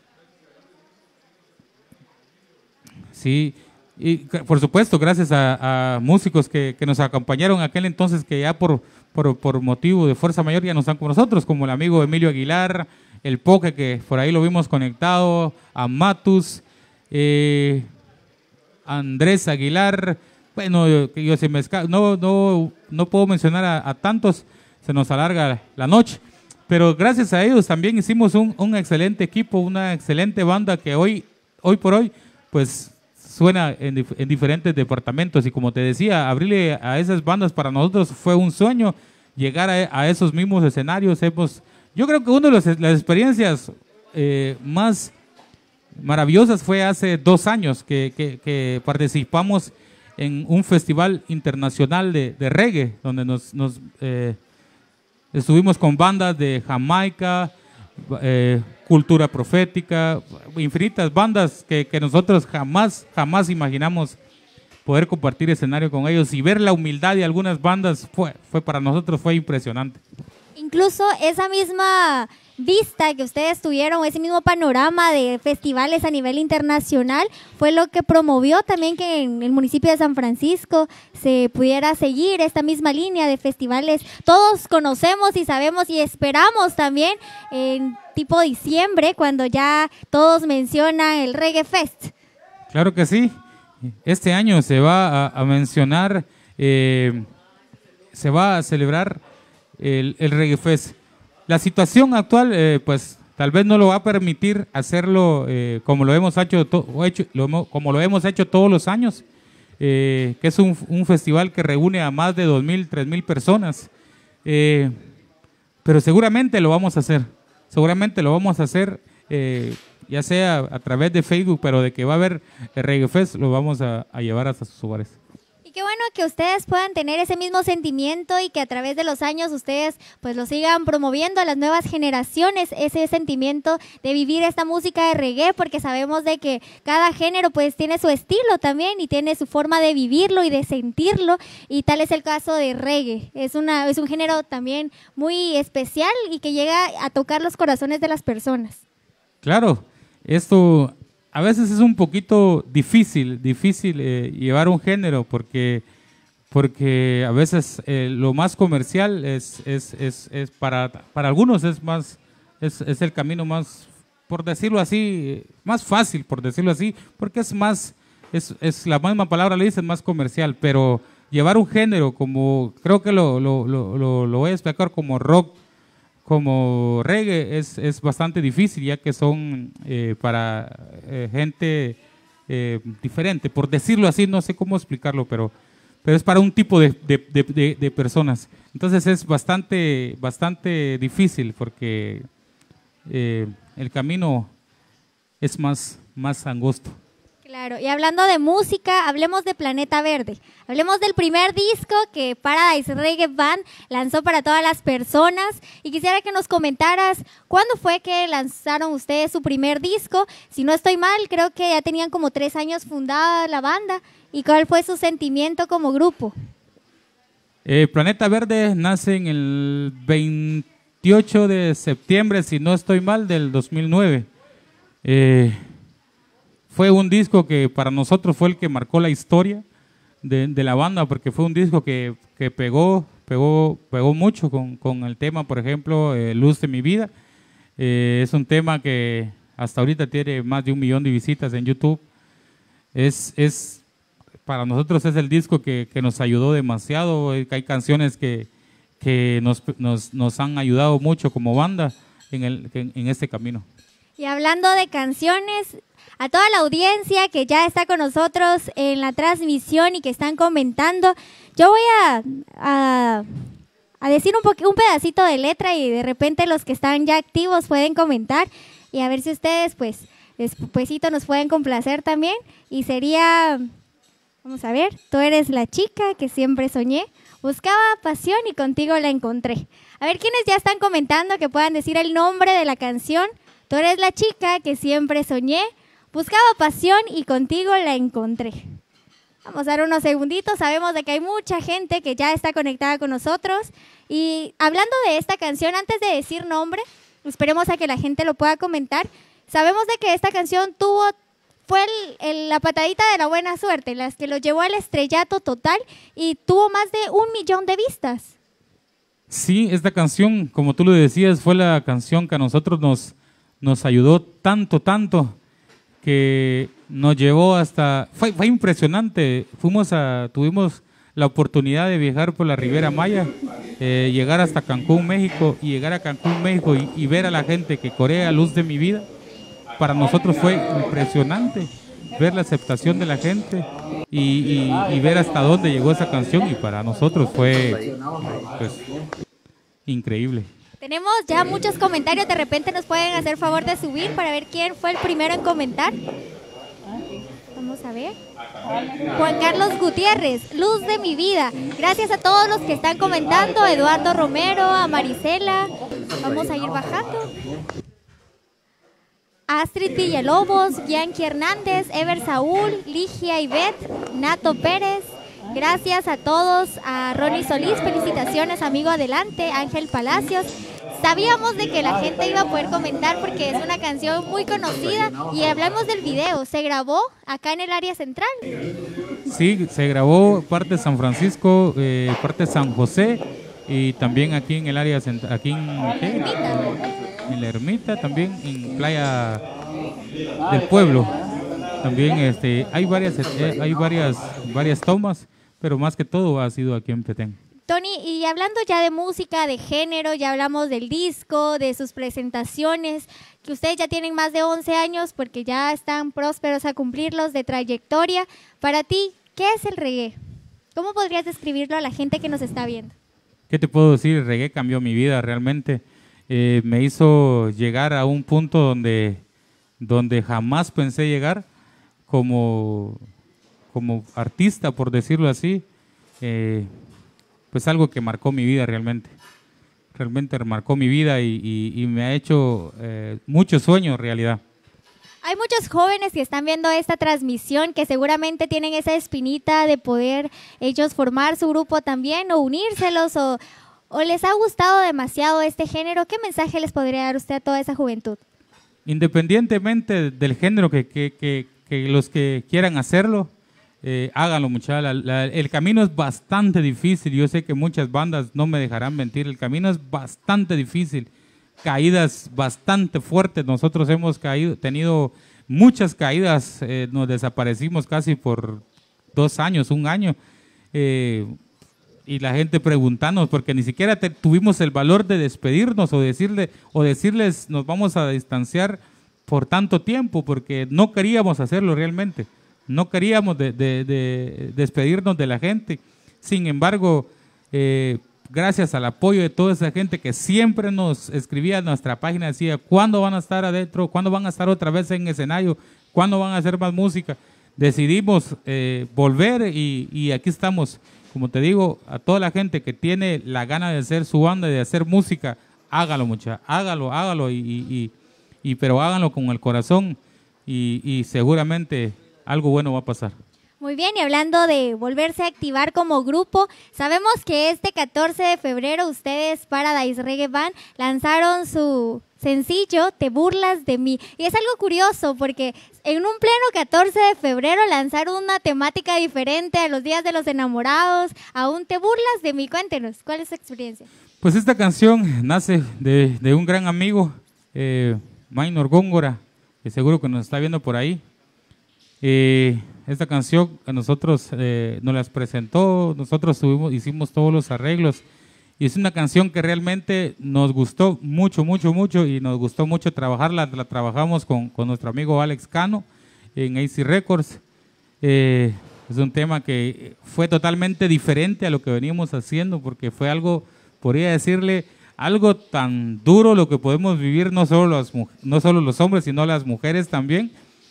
Sí, y por supuesto, gracias a músicos que nos acompañaron en aquel entonces, que ya por motivo de fuerza mayor ya no están con nosotros, como el amigo Emilio Aguilar, el Poke, que por ahí lo vimos conectado, a Matus, Andrés Aguilar. Bueno, yo se me no puedo mencionar a tantos, se nos alarga la noche, pero gracias a ellos también hicimos un excelente equipo, una excelente banda que hoy por hoy pues suena en diferentes departamentos y como te decía, abrirle a esas bandas para nosotros fue un sueño, llegar a esos mismos escenarios. Yo creo que una de las experiencias más maravillosas fue hace 2 años que participamos en un festival internacional de reggae, donde estuvimos con bandas de Jamaica, Cultura Profética, infinitas bandas que nosotros jamás imaginamos poder compartir escenario con ellos, y ver la humildad de algunas bandas fue para nosotros fue impresionante. Incluso esa misma vista que ustedes tuvieron, ese mismo panorama de festivales a nivel internacional, fue lo que promovió también que en el municipio de San Francisco se pudiera seguir esta misma línea de festivales. Todos conocemos y sabemos y esperamos también en tipo diciembre, cuando ya todos mencionan el Reggae Fest. Claro que sí. Este año se va a mencionar, se va a celebrar el Reggae Fest. La situación actual, pues tal vez no lo va a permitir hacerlo como lo hemos hecho todos los años, que es un festival que reúne a más de 2,000, 3,000 personas. Pero seguramente lo vamos a hacer. Ya sea a través de Facebook, pero de que va a haber el Reggae Fest, lo vamos a llevar hasta sus hogares. Y qué bueno que ustedes puedan tener ese mismo sentimiento y que a través de los años ustedes pues lo sigan promoviendo a las nuevas generaciones, ese sentimiento de vivir esta música de reggae, porque sabemos de que cada género pues tiene su estilo también y tiene su forma de vivirlo y de sentirlo, y tal es el caso de reggae. Es un género también muy especial y que llega a tocar los corazones de las personas. Claro, esto a veces es un poquito difícil llevar un género, porque a veces lo más comercial es para algunos es el camino más, por decirlo así, más fácil, por decirlo así, porque es la misma palabra le dice, más comercial, pero llevar un género como, creo que lo voy a explicar, como rock, como reggae, es bastante difícil, ya que son para gente diferente, por decirlo así, no sé cómo explicarlo, pero es para un tipo de personas. Entonces es bastante difícil, porque el camino es más angosto. Claro, y hablando de música, hablemos de Planeta Verde. Hablemos del primer disco que Paradise Reggae Band lanzó para todas las personas. Y quisiera que nos comentaras cuándo fue que lanzaron ustedes su primer disco. Si no estoy mal, creo que ya tenían como 3 años fundada la banda. ¿Y cuál fue su sentimiento como grupo? Planeta Verde nace en el 28 de septiembre, si no estoy mal, del 2009. Fue un disco que para nosotros fue el que marcó la historia de la banda, porque fue un disco que pegó mucho con el tema, por ejemplo, Luz de mi vida. Es un tema que hasta ahorita tiene más de 1 millón de visitas en YouTube. Para nosotros es el disco que nos ayudó demasiado. Hay canciones que nos han ayudado mucho como banda en este camino. Y hablando de canciones, a toda la audiencia que ya está con nosotros en la transmisión y que están comentando, yo voy a decir un pedacito de letra, y de repente los que están ya activos pueden comentar, y a ver si ustedes pues despuesito nos pueden complacer también. Y sería, vamos a ver: tú eres la chica que siempre soñé, buscaba pasión y contigo la encontré. A ver quiénes ya están comentando, que puedan decir el nombre de la canción. Tú eres la chica que siempre soñé, buscaba pasión y contigo la encontré. Vamos a dar unos segunditos. Sabemos de que hay mucha gente que ya está conectada con nosotros. Y hablando de esta canción, antes de decir nombre, esperemos a que la gente lo pueda comentar. Sabemos de que esta canción fue la patadita de la buena suerte, las que lo llevó al estrellato total, y tuvo más de 1 millón de vistas. Sí, esta canción, como tú lo decías, fue la canción que a nosotros nos ayudó tanto, que nos llevó hasta... Fue impresionante. Tuvimos la oportunidad de viajar por la Riviera Maya, llegar hasta Cancún, México, y llegar a Cancún, México, y ver a la gente que corea Luz de mi vida. Para nosotros fue impresionante. ver la aceptación de la gente y ver hasta dónde llegó esa canción, y para nosotros fue pues increíble. Tenemos ya muchos comentarios, de repente nos pueden hacer favor de subir para ver quién fue el primero en comentar. Vamos a ver. Juan Carlos Gutiérrez, luz de mi vida. Gracias a todos los que están comentando, Eduardo Romero, a Marisela. Vamos a ir bajando. Astrid Villalobos, Yankee Hernández, Ever Saúl, Ligia Ivette, Nato Pérez. Gracias a todos, a Ronnie Solís, felicitaciones, amigo, adelante, Ángel Palacios. Sabíamos de que la gente iba a poder comentar porque es una canción muy conocida, y hablamos del video, se grabó acá en el área central. Sí, se grabó parte de San Francisco, parte de San José, y también aquí en el área central, aquí en la Ermita, también en Playa del Pueblo. También hay varias tomas, pero más que todo ha sido aquí en Petén. Tony, y hablando ya de música, de género, ya hablamos del disco, de sus presentaciones, que ustedes ya tienen más de 11 años porque ya están prósperos a cumplirlos, de trayectoria. Para ti, ¿qué es el reggae? ¿Cómo podrías describirlo a la gente que nos está viendo? ¿Qué te puedo decir? El reggae cambió mi vida realmente. Me hizo llegar a un punto donde jamás pensé llegar como artista, por decirlo así. Pues algo que marcó mi vida realmente marcó mi vida y me ha hecho muchos sueños realidad. Hay muchos jóvenes que están viendo esta transmisión que seguramente tienen esa espinita de poder ellos formar su grupo también o unírselos o les ha gustado demasiado este género. ¿Qué mensaje les podría dar usted a toda esa juventud? Independientemente del género que los que quieran hacerlo, háganlo, muchachos. El camino es bastante difícil. Yo sé que muchas bandas no me dejarán mentir. El camino es bastante difícil. Caídas bastante fuertes. Nosotros hemos tenido muchas caídas. Nos desaparecimos casi por 2 años, 1 año. Y la gente preguntándonos, porque ni siquiera tuvimos el valor de despedirnos o decirles nos vamos a distanciar por tanto tiempo, porque no queríamos hacerlo realmente. No queríamos despedirnos de la gente. Sin embargo, gracias al apoyo de toda esa gente que siempre nos escribía en nuestra página, decía, ¿cuándo van a estar adentro? ¿Cuándo van a estar otra vez en escenario? ¿Cuándo van a hacer más música? Decidimos volver y aquí estamos. Como te digo, a toda la gente que tiene la gana de hacer su banda, de hacer música, hágalo, muchachos, hágalo, pero háganlo con el corazón y seguramente algo bueno va a pasar. Muy bien, y hablando de volverse a activar como grupo, sabemos que este 14 de febrero ustedes, Paradise Reggae Band, lanzaron su sencillo Te burlas de mí. Y es algo curioso porque en un pleno 14 de febrero lanzaron una temática diferente a los días de los enamorados, aún Te burlas de mí. Cuéntenos, ¿cuál es su experiencia? Pues esta canción nace de un gran amigo, Maynor Góngora, que seguro que nos está viendo por ahí. Esta canción a nosotros nos las presentó, nosotros hicimos todos los arreglos y es una canción que realmente nos gustó mucho y nos gustó mucho trabajarla. La trabajamos con nuestro amigo Alex Cano en AC Records. Es un tema que fue totalmente diferente a lo que veníamos haciendo porque fue algo, podría decirle, algo tan duro lo que podemos vivir no solo los hombres sino las mujeres también.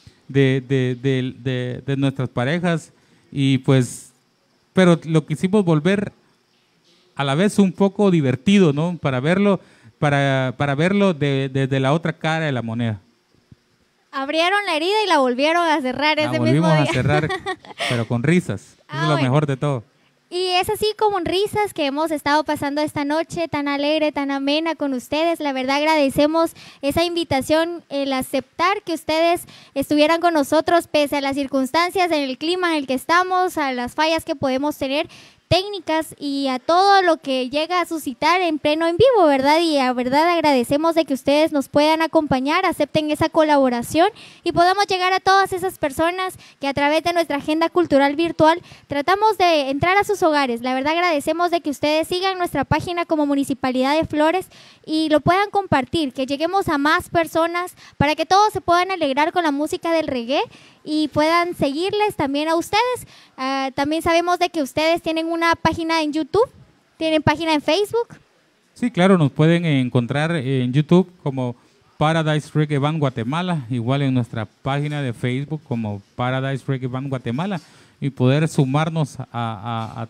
De nuestras parejas y pues, pero lo quisimos volver a la vez un poco divertido, ¿no? Para verlo desde la otra cara de la moneda. Abrieron la herida y la volvieron a cerrar ese mismo día. La volvimos a cerrar, pero con risas. Eso es lo mejor de todo. Y es así como en risas que hemos estado pasando esta noche tan alegre, tan amena con ustedes. La verdad agradecemos esa invitación, el aceptar que ustedes estuvieran con nosotros pese a las circunstancias, en el clima en el que estamos, a las fallas que podemos tener técnicas y a todo lo que llega a suscitar en pleno en vivo, ¿verdad? Y a verdad agradecemos de que ustedes nos puedan acompañar, acepten esa colaboración y podamos llegar a todas esas personas que a través de nuestra agenda cultural virtual tratamos de entrar a sus hogares. La verdad agradecemos de que ustedes sigan nuestra página como Municipalidad de Flores y lo puedan compartir, que lleguemos a más personas para que todos se puedan alegrar con la música del reggae y puedan seguirles también a ustedes. También sabemos de que ustedes tienen una página en YouTube, tienen página en Facebook. Sí, claro, nos pueden encontrar en YouTube como Paradise Reggae Band Guatemala, igual en nuestra página de Facebook como Paradise Reggae Band Guatemala, y poder sumarnos a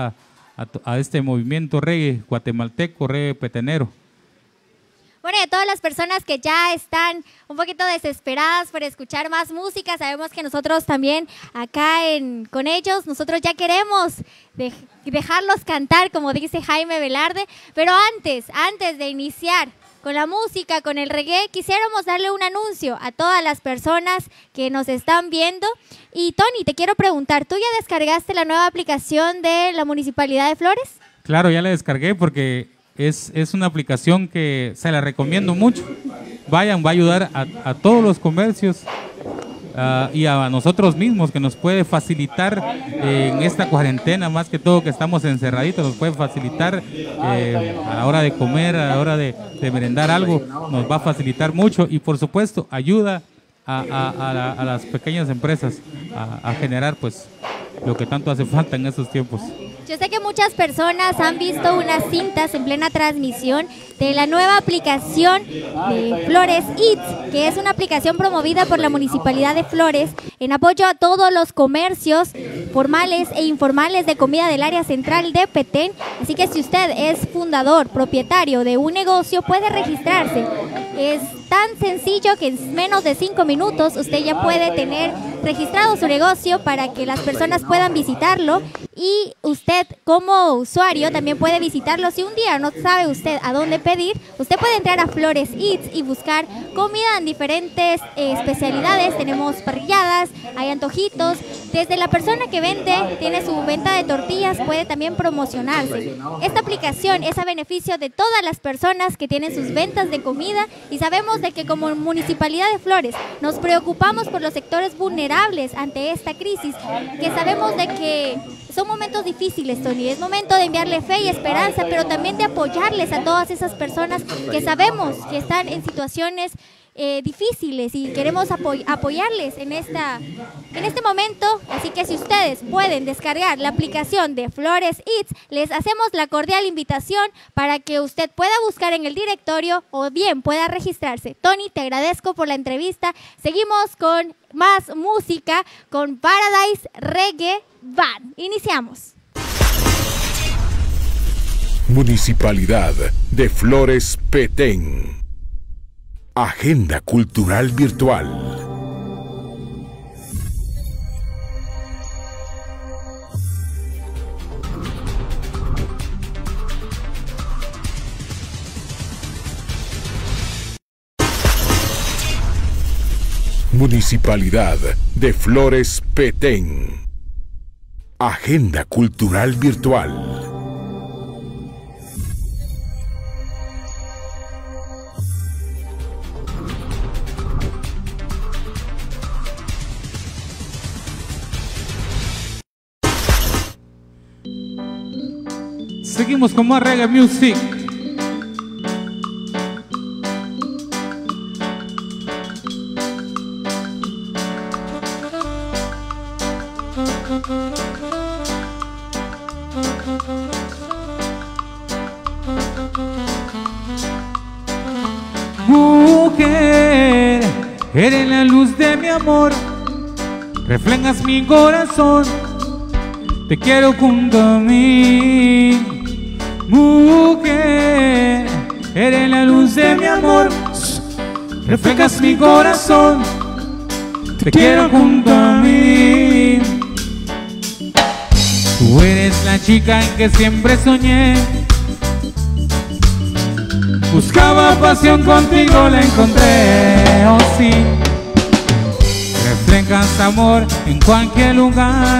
este movimiento reggae guatemalteco, reggae petenero. Bueno, y a todas las personas que ya están un poquito desesperadas por escuchar más música, sabemos que nosotros también acá con ellos, nosotros ya queremos dejarlos cantar, como dice Jaime Velarde, pero antes de iniciar con la música, con el reggae, quisiéramos darle un anuncio a todas las personas que nos están viendo. Y Tony, te quiero preguntar, ¿tú ya descargaste la nueva aplicación de la Municipalidad de Flores? Claro, ya la descargué porque es una aplicación que se la recomiendo mucho. Vayan, va a ayudar a todos los comercios y a nosotros mismos, que nos puede facilitar en esta cuarentena, más que todo que estamos encerraditos, nos puede facilitar a la hora de comer, a la hora de merendar algo, nos va a facilitar mucho y por supuesto ayuda a las pequeñas empresas a generar pues lo que tanto hace falta en estos tiempos. Yo sé que muchas personas han visto unas cintas en plena transmisión de la nueva aplicación de Flores Eats, que es una aplicación promovida por la Municipalidad de Flores en apoyo a todos los comercios formales e informales de comida del área central de Petén. Así que si usted es fundador, propietario de un negocio, puede registrarse. Es tan sencillo que en menos de 5 minutos usted ya puede tener registrado su negocio para que las personas puedan visitarlo, y usted como usuario también puede visitarlo. Si un día no sabe usted a dónde pedir, usted puede entrar a Flores Eats y buscar comida en diferentes especialidades. Tenemos parrilladas, hay antojitos. Desde la persona que vende, tiene su venta de tortillas, puede también promocionarse. Esta aplicación es a beneficio de todas las personas que tienen sus ventas de comida, y sabemos de que como Municipalidad de Flores nos preocupamos por los sectores vulnerables ante esta crisis, que sabemos de que son momentos difíciles, Tony. Es momento de enviarle fe y esperanza, pero también de apoyarles a todas esas personas que sabemos que están en situaciones difíciles, y queremos apoyarles en este momento. Así que si ustedes pueden descargar la aplicación de Flores Eats, les hacemos la cordial invitación para que usted pueda buscar en el directorio o bien pueda registrarse. Tony, te agradezco por la entrevista. Seguimos con más música con Paradise Reggae Band. Iniciamos. Municipalidad de Flores Petén. Agenda Cultural Virtual. Municipalidad de Flores Petén. Agenda Cultural Virtual. Seguimos con más reggae music. Mujer, eres la luz de mi amor, reflejas mi corazón, te quiero junto a mí. Mujer, eres la luz de mi amor, reflejas mi corazón, te quiero junto a mí. Tú eres la chica en que siempre soñé, buscaba pasión, contigo la encontré, oh sí. Reflejas amor en cualquier lugar,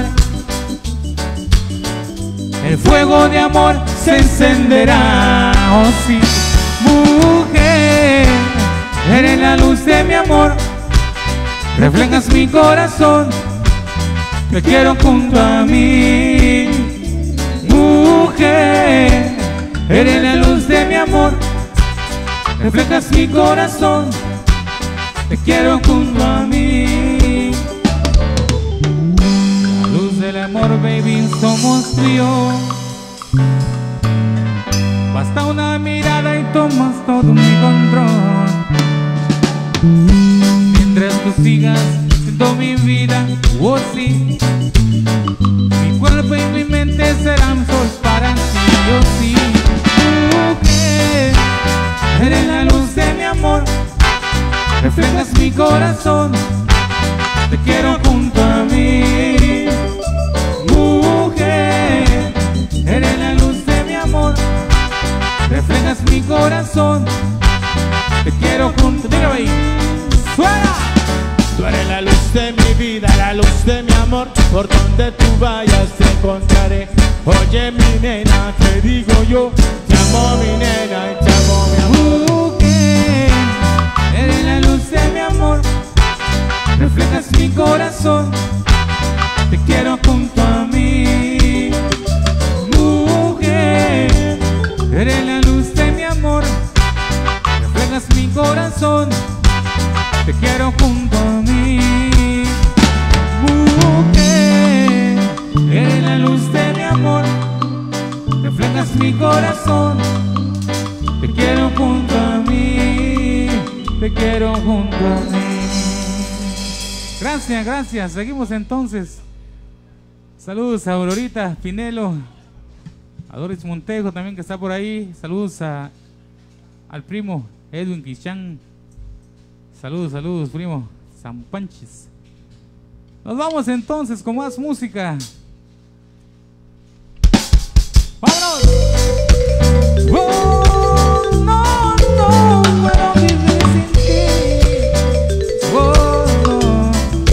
el fuego de amor se encenderá, oh sí. Mujer, eres la luz de mi amor, reflejas mi corazón, te quiero junto a mí. Mujer, eres la luz de mi amor, reflejas mi corazón, te quiero junto a mí. amor, baby, somos tú y yo. Basta una mirada y tomas todo mi control. Mientras tú sigas siendo mi vida, oh sí, mi cuerpo y mi mente serán sol para ti, yo sí. Mujer, eres la luz de mi amor, reflejas mi corazón, te quiero junto a mí. Mujer, eres la luz de mi amor, reflejas mi corazón, te quiero junto. Dígame ahí, ¡suena! Tú eres la luz de mi vida, la luz de mi amor. Por donde tú vayas te encontraré. Oye mi nena, te digo yo, te amo mi nena y te amo mi amor. Mujer, eres la luz de mi amor, reflejas mi corazón, te quiero junto a mí. Mujer, eres la luz de mi amor, reflejas mi corazón, te quiero junto a mí. Mujer, eres la luz de mi amor, reflejas mi corazón, te quiero junto a mí, te quiero junto a mí. Gracias, gracias. Seguimos entonces. Saludos a Aurorita Pinelo, a Doris Montejo también que está por ahí. Saludos al primo Edwin Cristian. Saludos, saludos, primo San Panchis. Nos vamos entonces con más música. ¡Vámonos! Oh, no, no puedo vivir sin ti. Oh, no.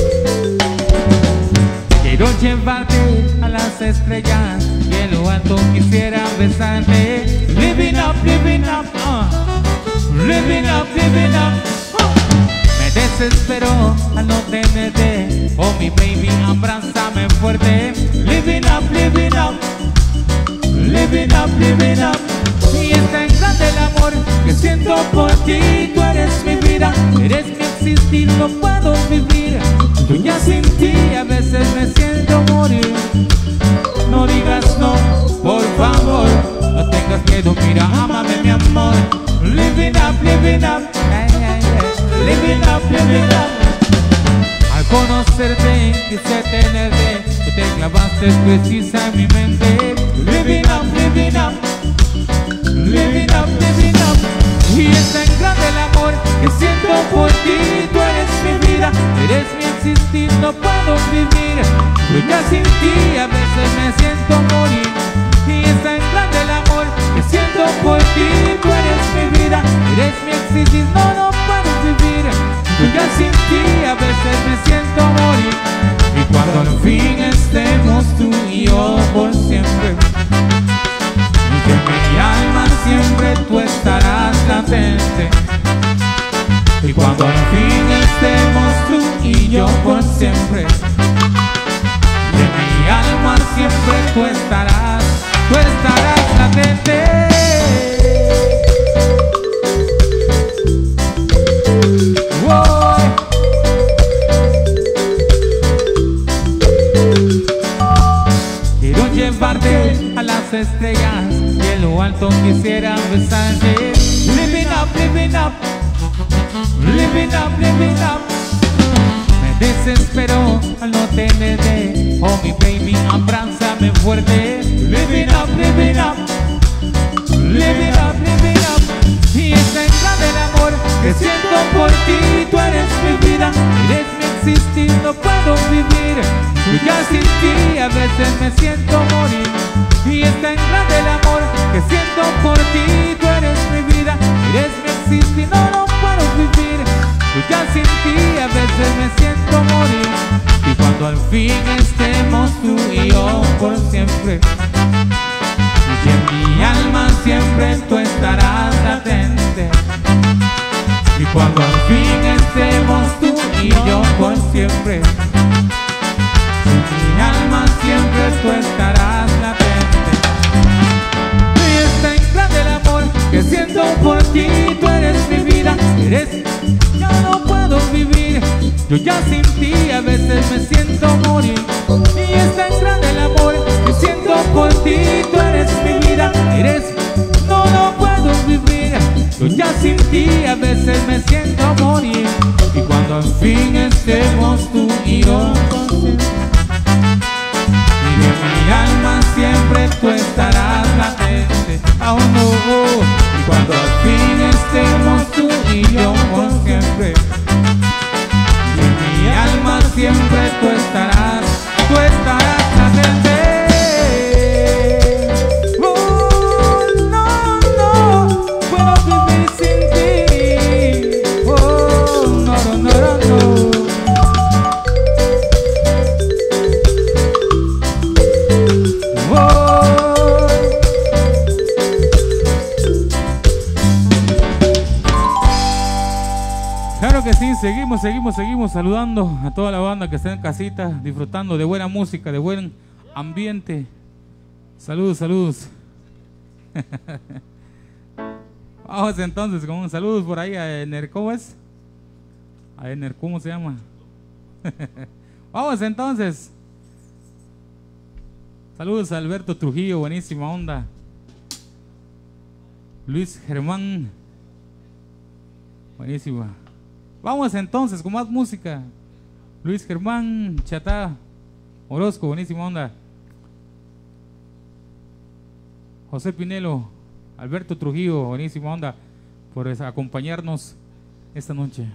Quiero llevarte a las estrellas y en lo alto quisiera besarte. Living up, living up, living up, living up. Desespero al no tenerte, oh mi baby, abrázame fuerte. Living up, living up, living up, living up. Y es tan grande el amor que siento por ti. Tú eres mi vida, eres mi existir, no puedo vivir. Yo ya sin ti a veces me siento morir. No digas no, por favor, no tengas miedo, mira, ámame mi amor. Living up, living up, living up, living up. Al conocerte quise tenerte, tú te clavaste precisa en mi mente. Living up, living up, living up, living up. Y es tan grande el amor que siento por ti. Tú eres mi vida, eres mi existir, no puedo vivir. Yo ya sin ti a veces me siento morir. Y es tan grande el amor que siento por ti. Tú eres mi vida, eres mi existir, no puedo vivir. Yo ya sin ti a veces me siento morir. Y cuando al fin estemos tú y yo por siempre, y que en mi alma siempre tú estarás latente. Y cuando al fin estemos tú y yo por siempre, y en mi alma siempre tú estarás latente. Quiero llevarte a las estrellas y en lo alto quisiera besarte. Living up, living up, living up, living up. Me desespero al no tenerte, oh mi baby, abrázame fuerte. Living up, living up, living up, living up. Y es tan grande el amor que siento por ti. Tú eres mi vida, eres mi existir, no puedo vivir. Yo ya sin ti a veces me siento morir. Y es tan grande el amor que siento por ti. Tú eres mi vida, eres mi existir, no puedo vivir. Yo ya sin ti a veces me siento morir. Y cuando al fin estemos tú y yo por siempre, y en mi alma siempre tú estarás latente. Y cuando al fin estemos tú y yo por siempre, en mi alma siempre tú estarás latente. Y es tan grande el amor que siento por ti. Tú eres mi vida, eres, yo no puedo vivir. Yo ya sin ti a veces me siento morir. Y es tan grande ti, tú eres mi vida, no lo puedo vivir. Yo ya sin ti a veces me siento morir. Y cuando al fin estemos tú y yo, y de mi alma siempre tú estarás latente. Oh no. Y cuando al fin estemos tú y yo por siempre, y de mi alma siempre tú estarás latente. Seguimos saludando a toda la banda que está en casita, disfrutando de buena música, de buen ambiente. Saludos. Vamos entonces con saludos por ahí a Ener, ¿cómo es? A Ener, ¿cómo se llama? Vamos entonces. Saludos a Alberto Trujillo, buenísima onda. Luis Germán, buenísima. Vamos entonces con más música. Luis Germán, Chatá, Orozco, buenísima onda. José Pinelo, Alberto Trujillo, buenísima onda por acompañarnos esta noche.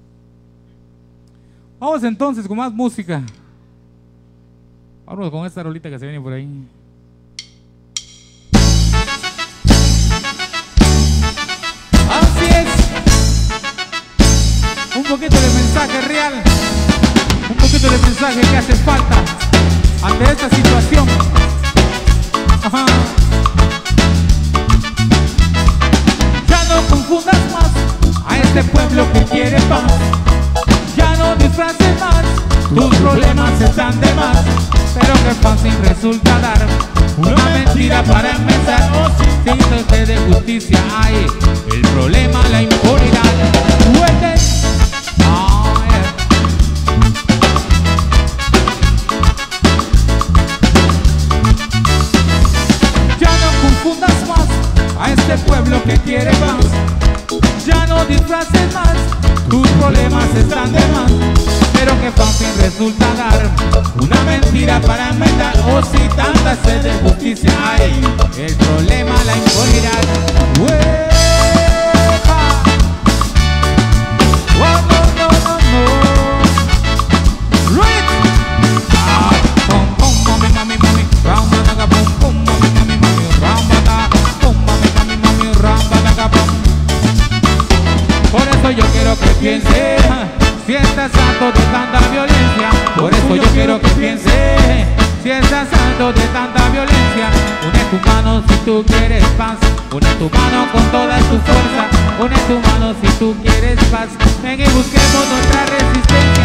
Vamos entonces con más música. Vamos con esta rolita que se viene por ahí. Así es. Un poquito de mensaje real, un poquito de mensaje que hace falta ante esta situación. Ajá. Ya no confundas más a este pueblo que quiere paz. Ya no disfraces más, tus problemas están de más. Pero qué fácil resulta dar una mentira para empezar. Sin sed de justicia hay el problema, la impunidad. A este pueblo que quiere paz, ya no disfraces más, tus problemas están de más. Pero qué fácil resulta dar una mentira para inventar. Oh, si tanta sed de justicia hay, el problema, la impunidad. Por eso yo quiero que piense, si estás harto de tanta violencia. Por eso yo quiero que piense, si estás harto de tanta violencia. Une tu mano si tú quieres paz, une tu mano con toda tu fuerza. Une tu mano si tú quieres paz. Ven y busquemos nuestra resistencia.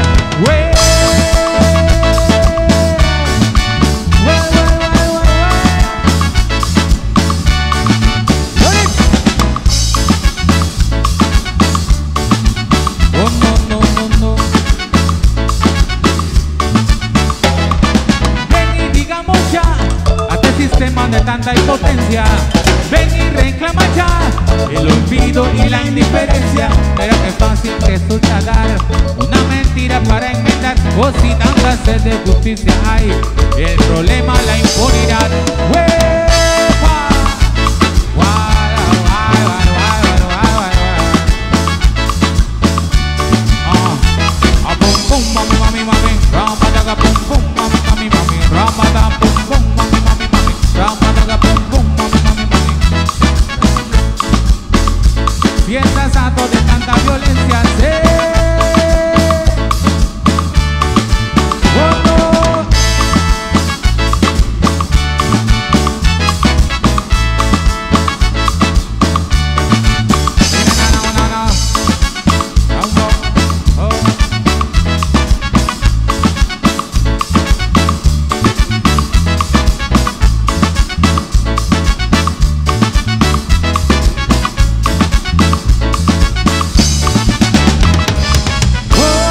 Sistema de tanta impotencia, ven y reclama ya el olvido y la indiferencia. Pero qué fácil resulta dar una mentira para inventar. O si tanta sed de justicia hay, el problema, la impunidad. Si estás harto de tanta violencia,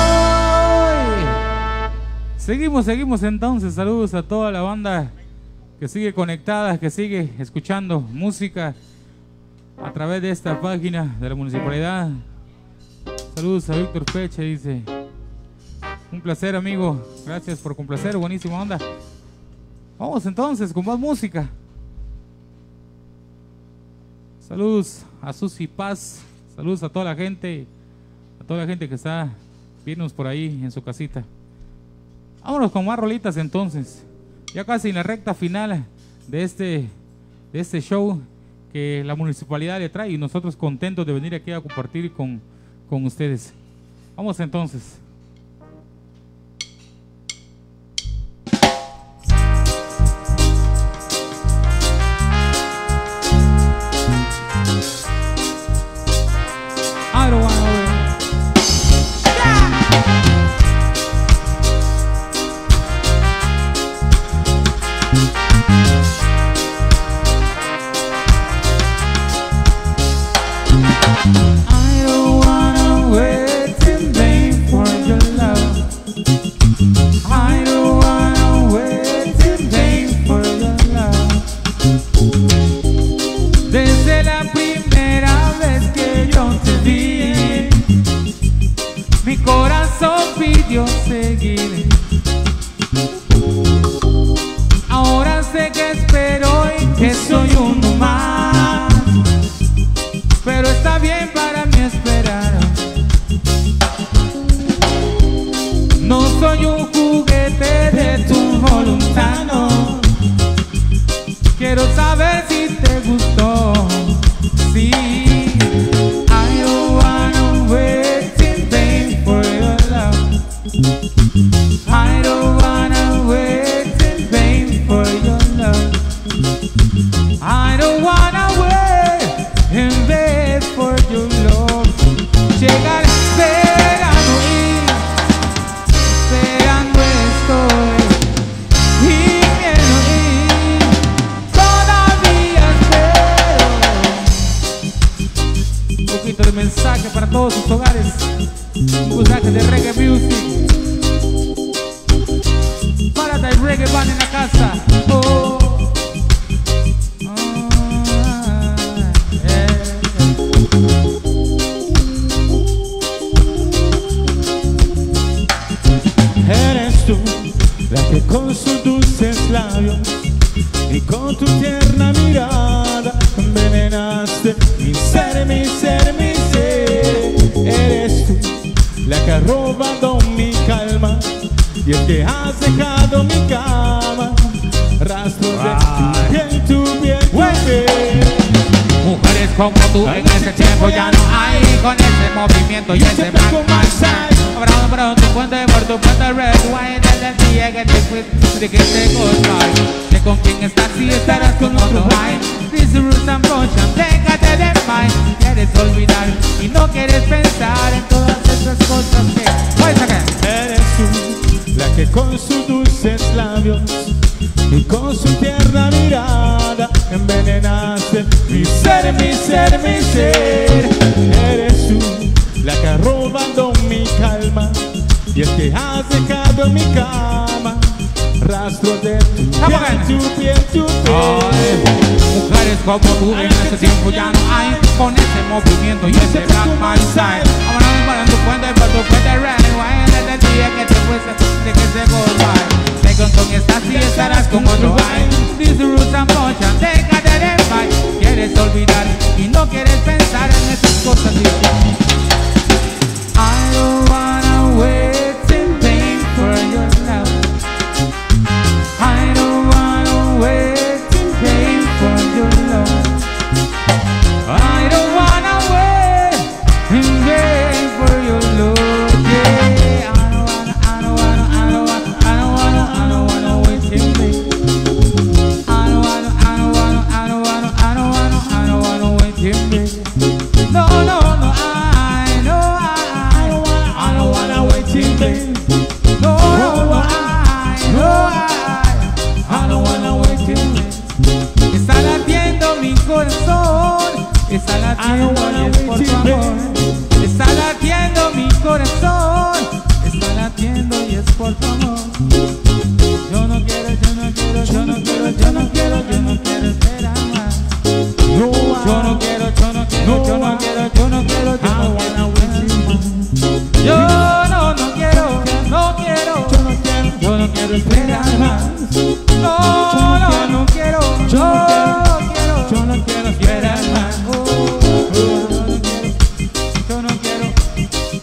Seguimos entonces, saludos a toda la banda que sigue conectada, que sigue escuchando música a través de esta página de la municipalidad. Saludos a Víctor Peche, dice. Un placer, amigo. Gracias por complacer, buenísima onda. Vamos entonces con más música. Saludos a Susi Paz. Saludos a toda la gente que está viéndonos por ahí en su casita. Vámonos con más rolitas entonces. Ya casi en la recta final de este show que la municipalidad le trae y nosotros contentos de venir aquí a compartir con ustedes. Vamos entonces. I don't wanna wait. I don't wanna wait in vain for your love. I don't wanna wait in vain for your love. Desde la primera vez que yo te vi, mi corazón pidió seguir. Ahora sé que espero y que soy uno más, pero está bien para mí esperar. No soy un juguete de tu voluntad, no. Quiero saber si te gustó. Sí. I don't wanna wait in vain for your love. I don't wanna wait in vain for your love. I don't wanna wait in vain for your love. Llega el verano y esperando estoy, gimiendo y todavía espero. Un poquito de mensaje para todos sus hogares, un mensaje de reggae music. Paradise Reggae Band en la casa. Oh. Eres tú la que con sus dulces labios y con tu tierna mirada envenenaste mi ser, mi ser, mi ser. Eres tú la que ha robado mi calma y el que has dejado mi cama rastros de tu piel, tu piel. Mujeres como tú en ese tiempo ya no hay, con ese movimiento y ese black mindset. Abraham, pero tu puente por tu puente red wine. Desde el día que te fuiste, de que te goodbye. Sé con quién estás y estarás con otro high. This rules and motion, déjate de mind. Quieres olvidar y no quieres pensar en todas esas cosas que... Voice again. Eres tú la que con sus dulces labios y con su tierna mirada envenenaste mi ser, mi ser, mi ser. Eres tú la que ha robado mi calma y el que has dejado en mi cama rastros de tu piel, tu piel. Mujeres como tú en ese tiempo ya no hay, con ese movimiento y ese black mindset. Vámonos para tu puente por tu puente red wine. Desde el día que te fuiste, de que se goodbye. Sé con quién estás y estarás con otro wine. This roots and motion, déjate de mind. Quieres olvidar y no quieres pensar en esas cosas. I don't wanna wait in vain for your love. I don't wanna wait in vain for your love. I don't wanna wait in vain for your love. Yeah, I don't wanna wait in vain. I don't wanna wait in vain. No,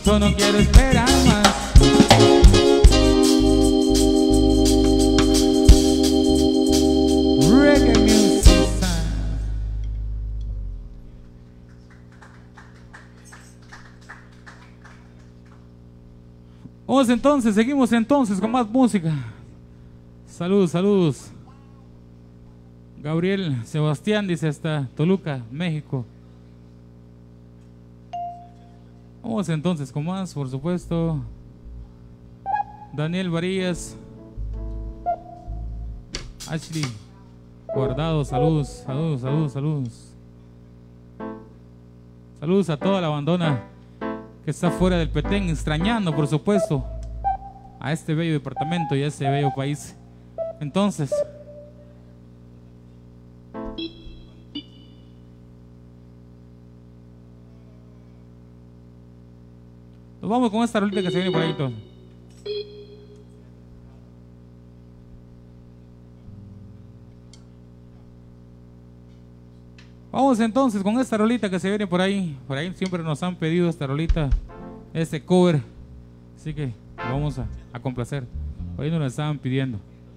yo no quiero esperar más. Reggae music time. Vamos entonces, seguimos entonces con más música. Saludos, saludos. Gabriel Sebastián dice hasta Toluca, México. Vamos entonces con más, por supuesto. Daniel Varillas, Ashley Guardado, saludos, saludos, saludos, saludos. Saludos a toda la bandona que está fuera del Petén, extrañando, por supuesto, a este bello departamento y a este bello país. Entonces, nos vamos con esta rolita que se viene por ahí todo. Vamos entonces con esta rolita que se viene por ahí. Por ahí siempre nos han pedido esta rolita, este cover. Así que vamos a complacer. Por ahí nos la estaban pidiendo.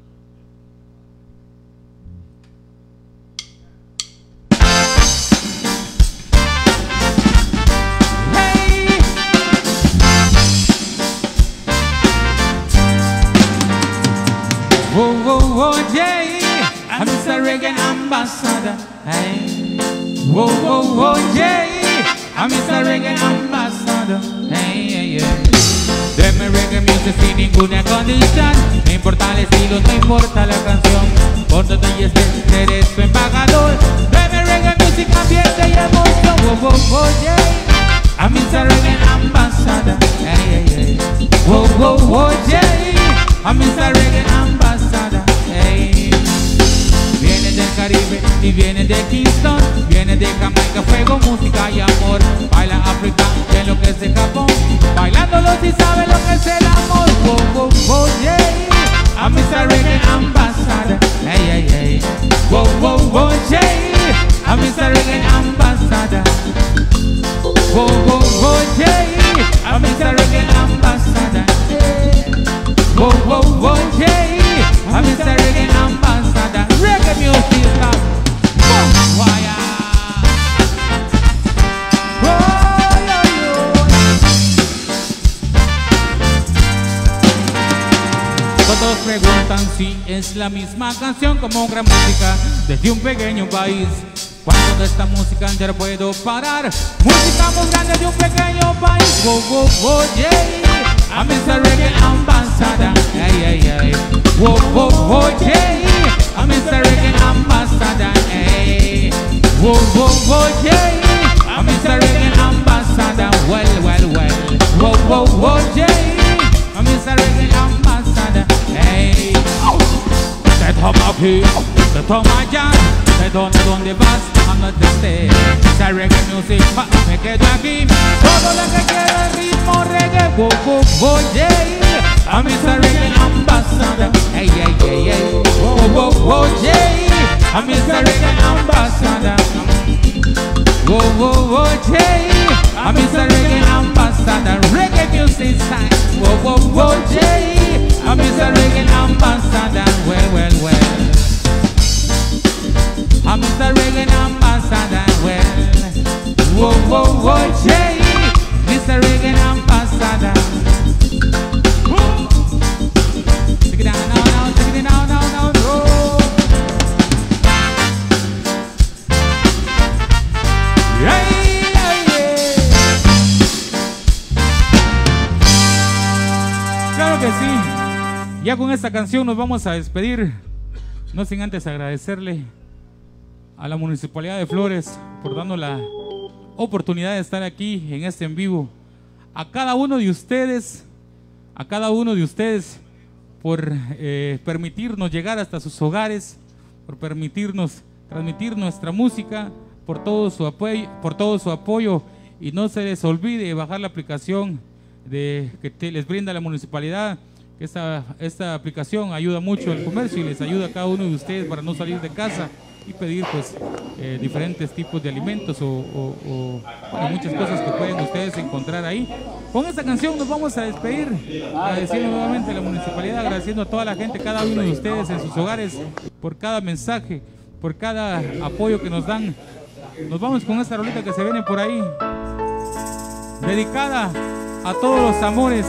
Whoa, whoa, whoa, yeah, I'm Mr. Reggae Ambassador. Hey. Whoa, whoa, whoa, yeah, I'm Mr. Reggae Ambassador. Hey, hey, hey. Deme reggae music sin ninguna condición. No importa el estilo, no importa la canción. Por donde y estés, eres su embajador. Deme reggae music, ambiente y emoción. Whoa, whoa, whoa, yeah, I'm Mr. Reggae Ambassador. Hey, hey, hey. Whoa, whoa, whoa, yeah, I'm Mr. Reggae Ambassador. Hey. Viene del Caribe y viene de Kingston. Viene de Jamaica, fuego, música y amor. Baila África y en lo que es de Japón. Bailándolo si sabe lo que es el amor. Wow, wow, wow, yeah, I'm Mr. Reggae Ambassador. Hey, hey, hey. Wow, wow, wow, yeah, I'm Mr. Reggae Ambassador. Wow, wow, wow, yeah, I'm Mr. Reggae Ambassador. Wow, wow, wow, yeah, I'm Mr. Reggae Ambassador. Reggae music stop. Boom, wire. Todos preguntan si es la misma canción como gran música desde un pequeño país. Cuando de esta música ya no puedo parar. Música muy grande de un pequeño país. Wow, wow, wow, yeah, I'm Mr. Reggae Ambassador. Hey, hey, hey. Wow, wow, wow, yeah, I'm Mr. Reggae Ambassador. Hey. Wow, wow, wow, yeah, I'm Mr. Reggae Ambassador. Well, well, well. Wow, wow, wow, yeah, I'm Mr. Reggae Ambassador. Hey. Te toma aquí, te toma allá. ¿De dónde vas? No te estés. Esa reggae music, me quedo aquí. Todo lo que quiero es ritmo reggae. Wow, wow, wow, yeah, I'm Mr. Reggae Ambassador. Hey, hey, hey, hey. Wow, wow, wow, yeah, I'm Mr. Reggae Ambassador. Wow, wow, wow, yeah, I'm Mr. Reggae Ambassador. Reggae music time. Wow, wow, wow, yeah, I'm Mr. Reggae Ambassador. Well, well, well, I'm Mr. Reggae Ambassador. Well, whoa, whoa, whoa, yeah, Mr. Reggae Ambassador. Take it down, now, now, take it down, now, now, no. Yeah, yeah, yeah. Claro que sí. Ya con esta canción nos vamos a despedir. No sin antes agradecerle a la Municipalidad de Flores por darnos la oportunidad de estar aquí en este en vivo. A cada uno de ustedes, por permitirnos llegar hasta sus hogares, por permitirnos transmitir nuestra música, por todo su apoyo, y no se les olvide bajar la aplicación que les brinda la municipalidad. Esta aplicación ayuda mucho al comercio y les ayuda a cada uno de ustedes para no salir de casa. y pedir pues diferentes tipos de alimentos o bueno, muchas cosas que pueden ustedes encontrar ahí. Con esta canción nos vamos a despedir, agradeciendo nuevamente a la municipalidad, agradeciendo a toda la gente, cada uno de ustedes en sus hogares, por cada mensaje, por cada apoyo que nos dan. Nos vamos con esta rolita que se viene por ahí, dedicada a todos los amores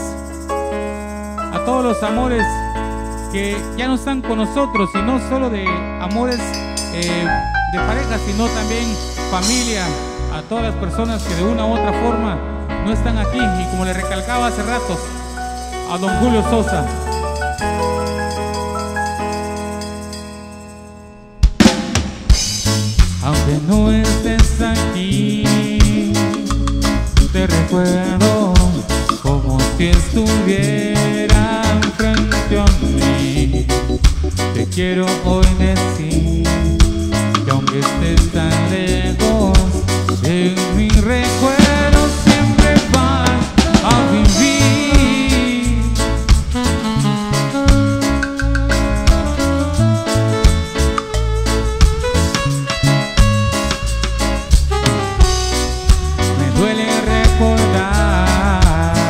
que ya no están con nosotros, y no solo de amores de pareja, sino también familia, a todas las personas que de una u otra forma no están aquí, y como le recalcaba hace ratos a don Julio Sosa. Aunque no estés aquí, te recuerdo como si estuviera frente a mí. Te quiero hoy decir que aunque estés tan lejos, en mi recuerdo siempre vas a vivir. Me duele recordar,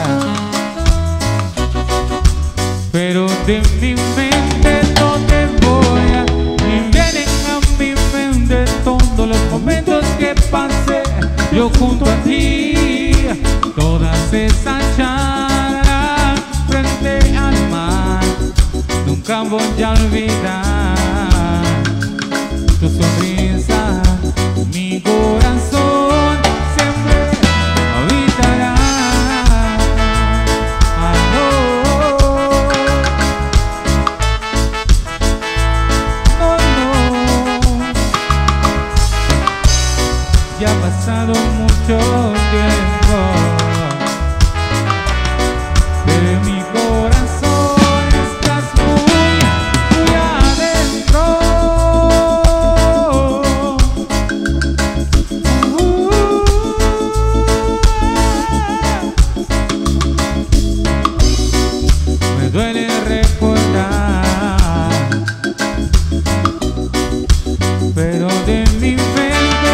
pero de mi mente no te voy a, y vienen a mi mente todos los momentos que pasé yo junto a ti, todas esas charlas frente al mar. Nunca voy a olvidar tu sonrisa, mi corazón siempre habitará. Ya ha pasado mucho tiempo, pero en mi corazón estás muy, muy adentro. Me duele recordar, pero de mi mente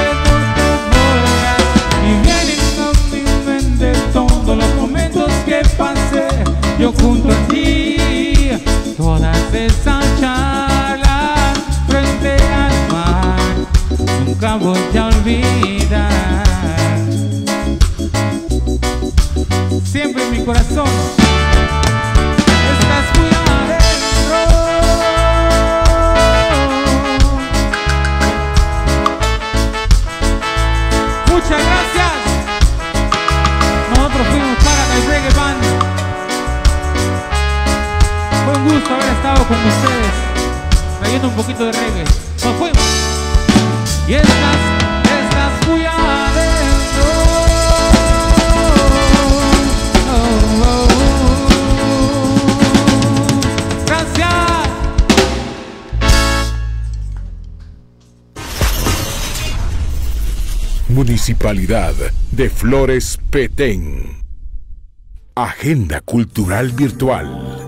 yo junto a ti, todas esas charlas frente al mar, nunca voy a olvidar. Siempre en mi corazón estás muy adentro. Muchas gracias. Nosotros fuimos Paradise Reggae Band. Fue un gusto haber estado con ustedes, trayendo un poquito de reggae. Nos fuimos. Y estás muy adentro. Gracias. Municipalidad de Flores Petén. Agenda Cultural Virtual.